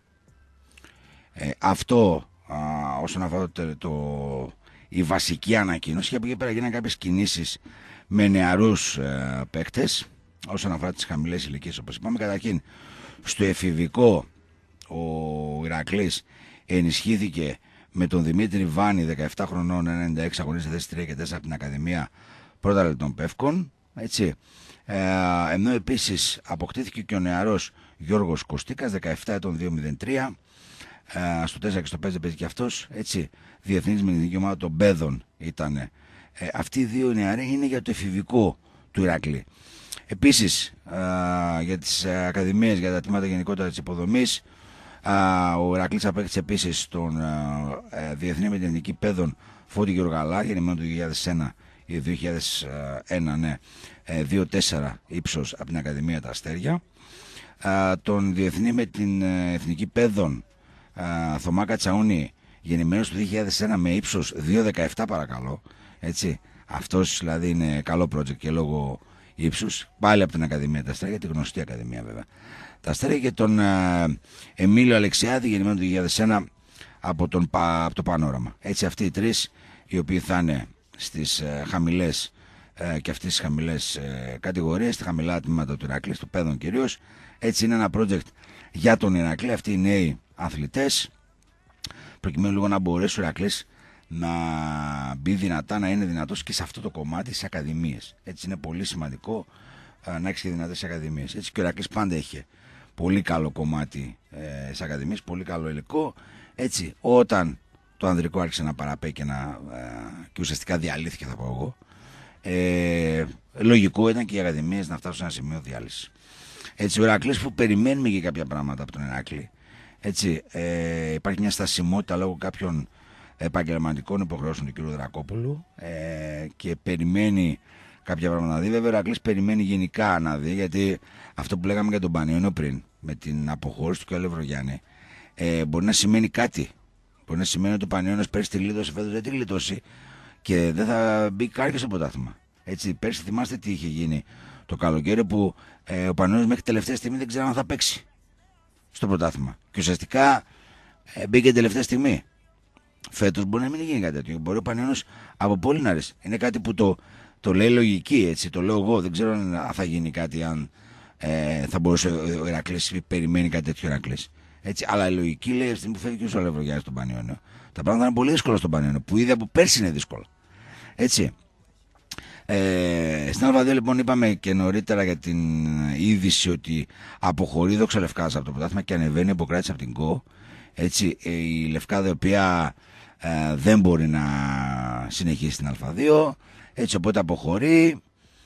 αυτό όσον αφορά η βασική ανακοίνωση, και από εκεί πέρα γίνανε κάποιες κινήσεις με νεαρούς παίκτες όσον αφορά τις χαμηλές ηλικίες, όπως είπαμε. Καταρχήν στο εφηβικό ο Ηρακλής ενισχύθηκε με τον Δημήτρη Βάνη, 17 χρονών, 96, αγωνίζεται θέση 3 και 4 από την Ακαδημία Πρώτα Λεπτών Πεύκων. Έτσι. Ενώ επίσης αποκτήθηκε και ο νεαρός Γιώργος Κωστίκας, 17 ετών, 2-0-3. Στο 4 και στο 5 παίζει και αυτός. Έτσι. Διεθνής με την ειδική ομάδα των Μπέδων ήταν. Αυτοί οι δύο νεαροί είναι για το εφηβικό του Ηρακλή. Επίσης για τις ακαδημίες, για τα τμήματα γενικότερα της υποδομής, ο Ηρακλής απέκτησε επίσης τον διεθνή με την εθνική Παιδών Φώτη Γεωργαλά, γεννημένο το 2001 ή 2001, ναι, 2-4 ύψος από την Ακαδημία Τα Αστέρια. Τον διεθνή με την εθνική Παιδών Θωμά Κατσαούνη, γεννημένος το 2001 με ύψος 2,17 παρακαλώ. Έτσι. Αυτός δηλαδή είναι καλό project και λόγω ύψους. Πάλι από την Ακαδημία τα Αστέρια, τη γνωστή Ακαδημία βέβαια. Τα Αστέρια και τον Εμίλιο Αλεξιάδη, γεννημένο το 2001 από το Πανόραμα. Έτσι αυτοί οι τρεις, οι οποίοι θα είναι στις χαμηλές και αυτές τις χαμηλές κατηγορίες, στα χαμηλά τμήματα του Ηρακλή, του παιδών κυρίως. Έτσι είναι ένα project για τον Ηρακλή, αυτοί οι νέοι αθλητές, προκειμένου λίγο να μπορέσει ο Ηρακλής να μπει δυνατά, να είναι δυνατός και σε αυτό το κομμάτι, στις ακαδημίες. Έτσι είναι πολύ σημαντικό να έχεις και δυνατές ακαδημίες. Έτσι και ο Ηρακλής πάντα είχε πολύ καλό κομμάτι στις ακαδημίες, πολύ καλό υλικό. Έτσι όταν το ανδρικό άρχισε να παραπέει και ουσιαστικά διαλύθηκε, θα πω εγώ, λογικό ήταν και οι ακαδημίες να φτάσουν σε ένα σημείο διάλυσης. Έτσι ο Ηρακλής, που περιμένουμε και κάποια πράγματα από τον Ηρακλή, έτσι, υπάρχει μια στασιμότητα λόγω κάποιων επαγγελματικών υποχρεώσεων του κ. Δρακόπουλου και περιμένει κάποια πράγματα να δει. Βέβαια ο Ηρακλής περιμένει γενικά να δει, γιατί αυτό που λέγαμε για τον Πανιώνιο πριν με την αποχώρηση του κ. Λευρογιάννη μπορεί να σημαίνει κάτι. Μπορεί να σημαίνει ότι ο Πανιώνιος πέρσι τη λίτωσε, φέτος δεν τη λίτωσε και δεν θα μπει κάρκι στο πρωτάθλημα. Έτσι, πέρσι θυμάστε τι είχε γίνει το καλοκαίρι που ο Πανιώνιος μέχρι τελευταία στιγμή δεν ξέρει αν θα παίξει στο πρωτάθλημα. Και ουσιαστικά μπήκε τελευταία στιγμή. Φέτος μπορεί να μην γίνει κάτι τέτοιο. Μπορεί ο Πανιώνιος από πολύ να αρέσει. Είναι κάτι που το λέει λογική, έτσι. Το λέω εγώ. Δεν ξέρω αν θα γίνει κάτι, αν θα μπορούσε ο Ηρακλής, περιμένει κάτι τέτοιο ο Ηρακλής. Έτσι, αλλά η λογική λέει αυτή που φεύγει και ο Λευρογιάννης στον Πανιώνιο. Τα πράγματα είναι πολύ δύσκολα στον Πανιώνιο, που ήδη από πέρσι είναι δύσκολα. Έτσι. Στην Α2 λοιπόν είπαμε και νωρίτερα για την είδηση ότι αποχωρεί η Δόξα Λευκάδα από το πρωτάθλημα και ανεβαίνει η Ιπποκράτης από την ΚΟ. Έτσι, η Λευκάδα η οποία δεν μπορεί να συνεχίσει στην Α2, έτσι, οπότε αποχωρεί.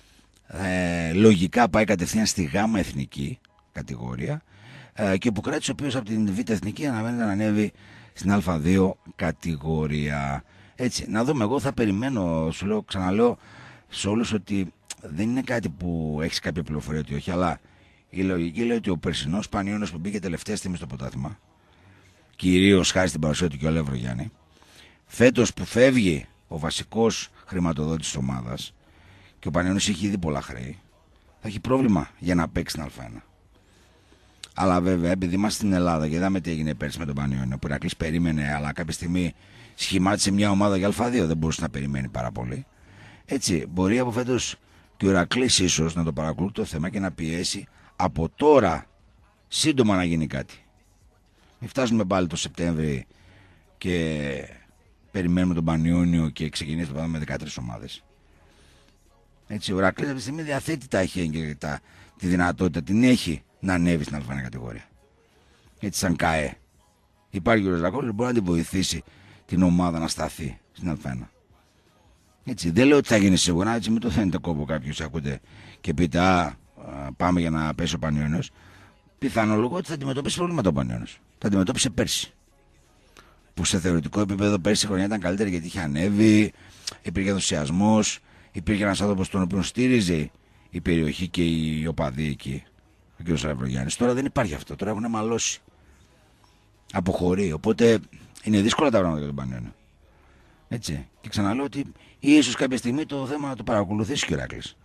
Λογικά πάει κατευθείαν στη Γ εθνική κατηγορία και ο Ιπποκράτης, ο οποίος από την Β εθνική αναμένεται να ανέβει στην Α2 κατηγορία. Έτσι, να δούμε, εγώ θα περιμένω, σου λέω, ξαναλέω σε όλους ότι δεν είναι κάτι που έχεις κάποια πληροφορία ότι όχι, αλλά η λογική λέει ότι ο περσινός Πανιώνιος που μπήκε τελευταία στιγμή στο πρωτάθλημα, κυρίως χάρη στην παρουσία του και ο Λευρογιάννη, φέτος που φεύγει ο βασικός χρηματοδότης της ομάδας και ο Πανιώνιος έχει ήδη πολλά χρέη, θα έχει πρόβλημα για να παίξει την Α1. Αλλά βέβαια, επειδή είμαστε στην Ελλάδα και είδαμε τι έγινε πέρσι με τον Πανιώνιο, που ο Ηρακλής περίμενε, αλλά κάποια στιγμή σχημάτισε μια ομάδα για Α2, δεν μπορούσε να περιμένει πάρα πολύ. Έτσι, μπορεί από φέτος και ο Ηρακλής ίσως να το παρακολουθεί το θέμα και να πιέσει από τώρα σύντομα να γίνει κάτι. Μην φτάσουμε πάλι το Σεπτέμβρη και περιμένουμε τον Πανιώνιο και ξεκινήσει το με 13 ομάδες. Έτσι, ο Ηρακλής αυτή τη στιγμή διαθέτει τα εχέγγυα και τη δυνατότητα, την έχει να ανέβει στην Α1 κατηγορία. Έτσι, σαν ΚΑΕ. Υπάρχει ο Ρεζακόλης, μπορεί να την βοηθήσει την ομάδα να σταθεί στην Α1. Έτσι, δεν λέω ότι θα γίνει σίγουρα, έτσι μην το θέλετε κόπο κάποιος ακούτε και πείτε πάμε για να πέσει ο Πανιώνιος. Πιθανολογώ ότι θα αντιμετωπίσει προβλήματα ο Πανιώνιος. Τα αντιμετώπισε πέρσι. Που σε θεωρητικό επίπεδο πέρσι η χρονιά ήταν καλύτερη γιατί είχε ανέβει, υπήρχε ενθουσιασμός, υπήρχε ένας άνθρωπος τον οποίο στήριζε η περιοχή και οι οπαδοί εκεί, ο κ. Λευρογιάννης. Τώρα δεν υπάρχει αυτό, τώρα έχουν μαλώσει. Αποχωρεί, οπότε είναι δύσκολα τα πράγματα για τον Πανιώνιο. Έτσι. Και ξαναλέω ότι ίσως κάποια στιγμή το θέμα να το παρακολουθήσει και ο Ηρακλής.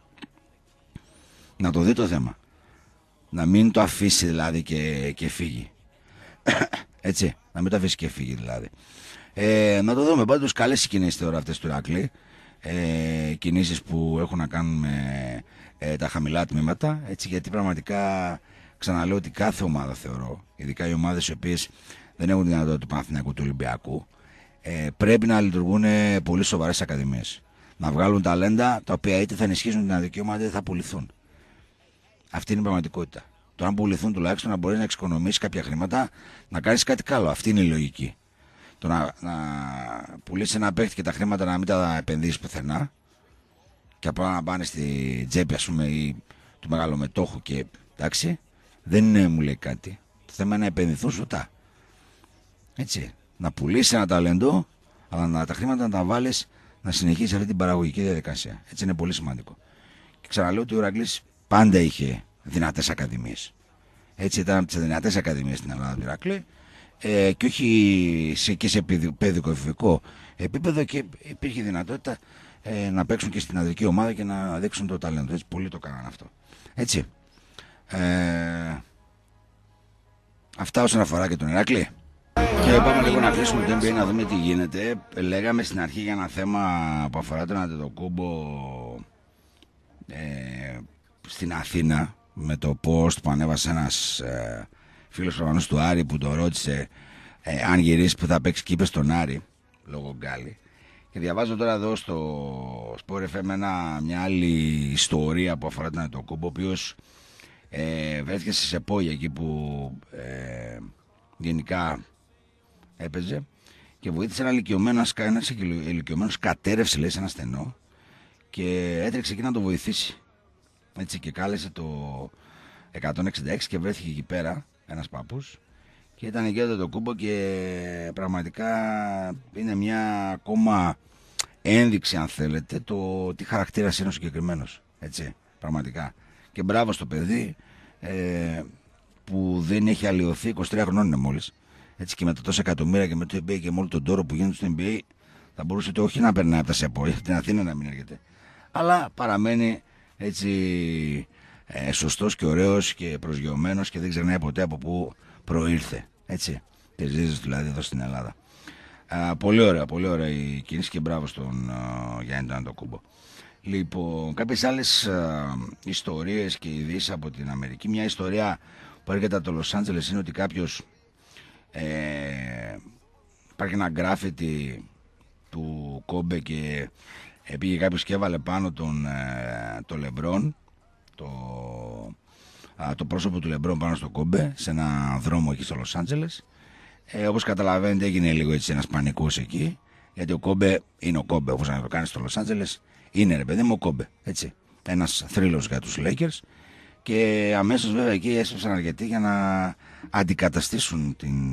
Να το δει το θέμα. Να μην το αφήσει δηλαδή και φύγει. Έτσι. Να μην το αφήσει και φύγει δηλαδή. Να το δούμε. Πάντως καλές οι κινήσεις τώρα αυτές του Ηρακλή. Κινήσεις που έχουν να κάνουν με τα χαμηλά τμήματα. Έτσι, γιατί πραγματικά ξαναλέω ότι κάθε ομάδα θεωρώ, ειδικά οι ομάδες οι οποίες δεν έχουν δυνατότητα του Παναθηναϊκού, του Ολυμπιακού, πρέπει να λειτουργούν πολύ σοβαρές ακαδημίες. Να βγάλουν ταλέντα τα οποία είτε θα ενισχύσουν την αδική ομάδα είτε θα πουληθούν. Αυτή είναι η πραγματικότητα. Το αν πουληθούν τουλάχιστον να μπορείς να εξοικονομήσεις κάποια χρήματα, να κάνεις κάτι καλό. Αυτή είναι η λογική. Το να πουλήσεις ένα παίχτη και τα χρήματα να μην τα επενδύσεις πουθενά και απλά να πάνε στη τσέπη, ας πούμε, ή του μεγαλομετόχου και εντάξει, δεν είναι, μου λέει κάτι. Το θέμα είναι να επενδυθούν σωστά. Έτσι. Να πουλήσεις ένα ταλέντο, αλλά τα χρήματα να τα βάλεις να συνεχίσεις αυτή την παραγωγική διαδικασία. Έτσι είναι πολύ σημαντικό. Και ξαναλέω ότι ο Ηρακλής πάντα είχε δυνατές ακαδημίες. Έτσι ήταν από τις δυνατές ακαδημίες στην Ελλάδα του Ηρακλή. και όχι και σε παιδικό-εφηβικό επίπεδο, και υπήρχε δυνατότητα να παίξουν και στην αδερφική ομάδα και να δείξουν το ταλέντο. Έτσι, πολλοί το κάνανε αυτό. Έτσι. Αυτά όσον αφορά και τον Ηράκλη. Και πάμε λίγο να κλείσουμε το NBA, να δούμε τι γίνεται. Λέγαμε στην αρχή για ένα θέμα που αφορά τον Αντετοκούμπο στην Αθήνα, με το post που ανέβασε ένας φίλος προφανώς του Άρη, που το ρώτησε αν γυρίσει που θα παίξει, και είπε στον Άρη λόγω γκάλι. Και διαβάζω τώρα εδώ στο Sport FM μια άλλη ιστορία που αφορά τον Αντετοκούμπο, ο οποίος βρέθηκε σε Σεπόγια, εκεί που γενικά έπαιζε, και βοήθησε ένας ηλικιωμένος, κατέρευσε, λέει, σε ένα στενό και έτρεξε εκεί να το βοηθήσει. Έτσι, και κάλεσε το 166 και βρέθηκε εκεί πέρα ένας παππούς και ήταν εκεί το Κούμπο, και πραγματικά είναι μια ακόμα ένδειξη, αν θέλετε, το τι χαρακτήρας είναι ο συγκεκριμένος. Έτσι, πραγματικά. Και μπράβο στο παιδί που δεν έχει αλλοιωθεί, 23 χρονών είναι μόλις. Έτσι, και με τα τόσα εκατομμύρια και με το NBA και με όλο τον τόρο που γίνεται στο NBA, θα μπορούσε το όχι να περνάει από τα ΣΕΠΟ, την Αθήνα να μην έρχεται. Αλλά παραμένει έτσι σωστός και ωραίος και προσγειωμένος και δεν ξεχνάει ποτέ από πού προήλθε. Έτσι, τις ρίζες δηλαδή εδώ στην Ελλάδα. Πολύ ωραία η κίνηση και μπράβο στον Γιάννη Αντετοκούμπο. Λοιπόν, κάποιες άλλες ιστορίες και ειδήσεις από την Αμερική. Μια ιστορία που έρχεται από το Λος Άντζελες είναι ότι κάποιος υπάρχει ένα γκράφιτι του Κόμπε και πήγε κάποιος και έβαλε πάνω το Λεμπρόν, το πρόσωπο του Λεμπρόν πάνω στο Κόμπε, σε ένα δρόμο εκεί στο Λος Άντζελες. Όπως καταλαβαίνετε, έγινε λίγο έτσι ένας πανικός εκεί, γιατί ο Κόμπε είναι ο Κόμπε, όπως να το κάνει στο Λος Άντζελες, είναι, ρε παιδί μου, ο Κόμπε, έτσι. Ένας θρύλος για τους Lakers, και αμέσως βέβαια εκεί έσπευσαν αρκετοί για να αντικαταστήσουν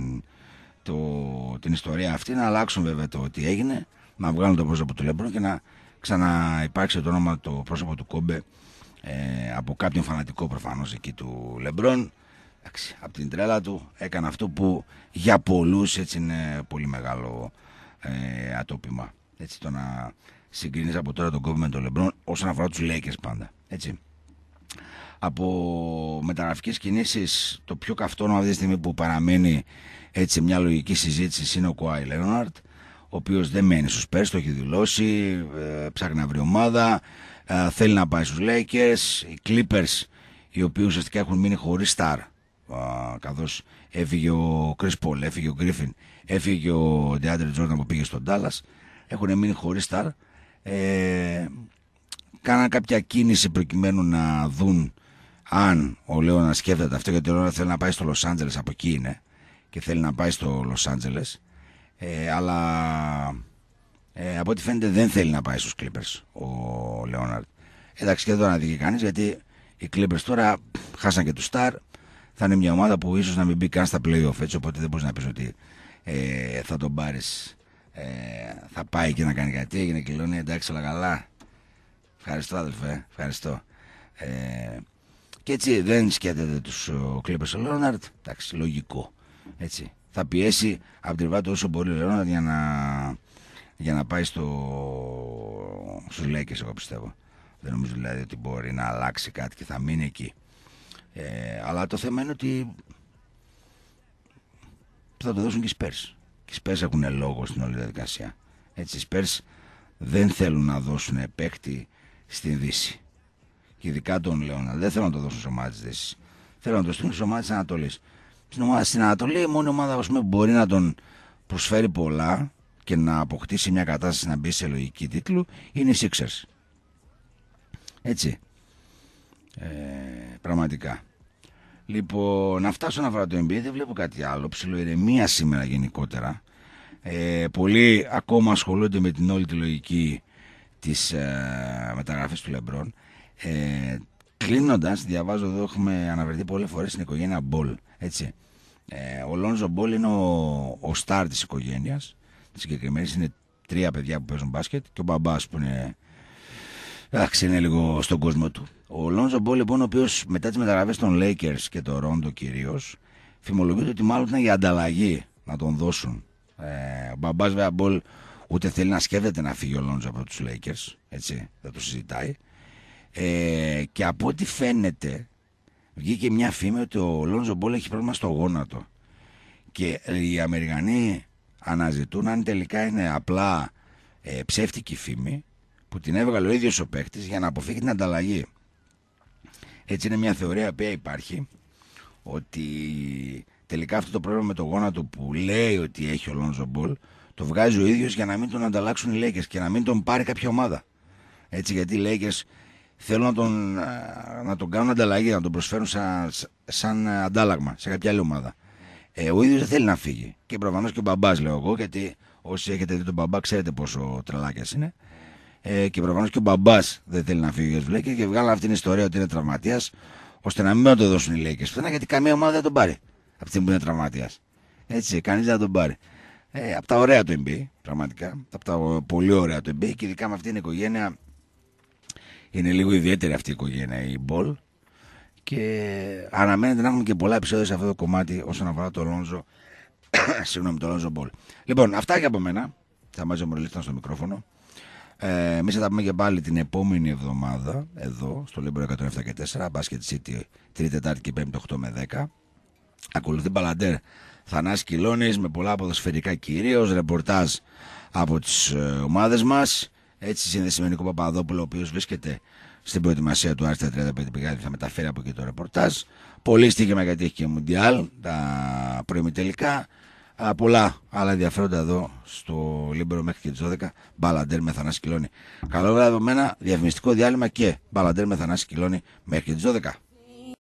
την ιστορία αυτή, να αλλάξουν βέβαια το τι έγινε, να βγάλουν το πρόσωπο του Λεμπρόν και να ξαναυπάρξει το όνομα, το πρόσωπο του Κόμπε από κάποιον φανατικό προφανώς εκεί του Λεμπρόν. Από την τρέλα του έκανε αυτό που για πολλούς έτσι είναι πολύ μεγάλο ατόπιμα. Έτσι, το να συγκρίνεις από τώρα τον Κόμπε με τον Λεμπρόν όσον αφορά τους Lakers πάντα. Έτσι. Από μεταγραφικές κινήσεις, το πιο καυτόνο αυτή τη στιγμή που παραμένει έτσι μια λογική συζήτηση είναι ο Καουάι Λέοναρντ, ο οποίος δεν μένει στους Spurs, το έχει δηλώσει, ψάχνει να βρει ομάδα, θέλει να πάει στους Lakers. Οι Clippers, οι οποίοι ουσιαστικά έχουν μείνει χωρίς star, καθώς έφυγε ο Chris Paul, έφυγε ο Griffin, έφυγε ο DeAndre Jordan που πήγε στον Dallas, έχουν μείνει χωρίς star. Κάναν κάποια κίνηση προκειμένου να δουν αν ο Λέοναρντ σκέφτεται αυτό, γιατί ο Λέοναρντ θέλει να πάει στο Λος Άντζελες, από εκεί είναι, και θέλει να πάει στο Λος Άντζελες, αλλά από ό,τι φαίνεται δεν θέλει να πάει στους Clippers ο Λέοναρντ. Εντάξει, και εδώ να δει κανείς, γιατί οι Clippers τώρα χάσαν και του Star, θα είναι μια ομάδα που ίσως να μην μπει καν στα play-off, έτσι, οπότε δεν μπορείς να πεις ότι θα τον πάρεις, θα πάει και να κάνει κάτι. Έγινε και λέει, εντάξει, όλα καλά. Ευχαριστώ, αδελφέ, ευχαριστώ. Και έτσι δεν σκέφτεται τους Clippers ο Λέοναρντ. Εντάξει, λογικό. Έτσι. Θα πιέσει από την βάτα όσο μπορεί ο Λέοναρντ για να πάει στους Lakers, εγώ πιστεύω. Δεν νομίζω δηλαδή ότι μπορεί να αλλάξει κάτι και θα μείνει εκεί. Αλλά το θέμα είναι ότι θα το δώσουν και οι Spurs. Και οι Spurs έχουν λόγο στην όλη διαδικασία. Έτσι, οι Spurs δεν θέλουν να δώσουν παίκτη στην Δύση. Και ειδικά τον Λέοναρντ δεν θέλουν να το δώσουν σε ομάδες της Δύσης. Θέλουν να το στείλουν σε ομάδες της Ανατολής. Στην Ανατολή η μόνη ομάδα που μπορεί να τον προσφέρει πολλά και να αποκτήσει μια κατάσταση να μπει σε λογική τίτλου είναι οι Sixers. Έτσι. Πραγματικά. Λοιπόν, αυτά όσον αφορά το NBA, δεν βλέπω κάτι άλλο. Ψιλοειρεμία σήμερα γενικότερα. Πολλοί ακόμα ασχολούνται με την όλη τη λογική της μεταγραφής του Λεμπρόν. Κλείνοντας, διαβάζω εδώ, έχουμε αναβερθεί πολλές φορές στην οικογένεια Μπολ. Έτσι. Ο Λόνζο Μπολ είναι ο στάρ της οικογένειας. Της συγκεκριμένης είναι 3 παιδιά που παίζουν μπάσκετ και ο μπαμπάς που είναι, είναι λίγο στον κόσμο του. Ο Λόνζο Μπολ, λοιπόν, ο οποίος μετά τις μεταγραφές των Lakers και το Ρόντο κυρίως, φημολογείται ότι μάλλον ήταν για ανταλλαγή να τον δώσουν. Ο μπαμπάς βέβαια Μπολ ούτε θέλει να σκέφτεται να φύγει ο Λόντζο από τους Lakers, έτσι, δεν το συζητάει. Και από ό,τι φαίνεται βγήκε μια φήμη ότι ο Λόντζο Μπολ έχει πρόβλημα στο γόνατο και οι Αμερικανοί αναζητούν αν τελικά είναι απλά ψεύτικη φήμη που την έβγαλε ο ίδιος ο παίκτης για να αποφύγει την ανταλλαγή. Έτσι είναι μια θεωρία που υπάρχει, ότι τελικά αυτό το πρόβλημα με το γόνατο που λέει ότι έχει ο Λόντζο Μπολ το βγάζει ο ίδιος για να μην τον ανταλλάξουν οι Lakers και να μην τον πάρει κάποια ομάδα. Έτσι, γιατί οι Lakers θέλουν να τον κάνουν ανταλλαγή, να τον προσφέρουν σαν αντάλλαγμα σε κάποια άλλη ομάδα. Ο ίδιος δεν θέλει να φύγει. Και προφανώς και ο μπαμπάς, λέω εγώ, γιατί όσοι έχετε δει τον μπαμπά ξέρετε πόσο τρελάκιας είναι. Και προφανώς και ο μπαμπάς δεν θέλει να φύγει για τους Lakers και βγάλαν αυτήν την ιστορία ότι είναι τραυματίας, ώστε να μην το δώσουν οι Lakers πουθενά, γιατί καμία ομάδα δεν τον πάρει από τη στιγμή που είναι τραυματίας. Έτσι, κανείς δεν τον πάρει. Από τα ωραία του NBA, πραγματικά. Από τα πολύ ωραία του NBA και ειδικά με αυτήν την οικογένεια. Είναι λίγο ιδιαίτερη αυτή η οικογένεια, η Ball. Και αναμένεται να έχουμε και πολλά επεισόδια σε αυτό το κομμάτι όσον αφορά το Lonzo. Συγγνώμη, το Lonzo Ball. Λοιπόν, αυτά και από μένα. Θα μαζί ο Μωριλής στο μικρόφωνο. Εμείς θα τα πούμε και πάλι την επόμενη εβδομάδα εδώ στο Libero 107 και 4. Basket City, Τρίτη, Τετάρτη και Πέμπτη, 8 με 10. Ακολουθεί Μπαλαντέρ Θανάσης Κιλώνης με πολλά ποδοσφαιρικά κυρίως, ρεπορτάζ από τις ομάδες μας. Έτσι, συνδεσιμενικό Παπαδόπουλο, ο οποίος βρίσκεται στην προετοιμασία του Άρστα 35 πηγάδι, θα μεταφέρει από εκεί το ρεπορτάζ. Πολύ στοίχημα γιατί έχει και Μουντιάλ, τα προημιτελικά. Πολλά άλλα ενδιαφέροντα εδώ στο Libero μέχρι και τις 12. Μπαλαντέρ με Θανάση Κιλώνη. Καλό βράδυ από μένα, διαφημιστικό διάλειμμα και Μπαλαντέρ με Θανάση Κιλώνη μέχρι και τις 12.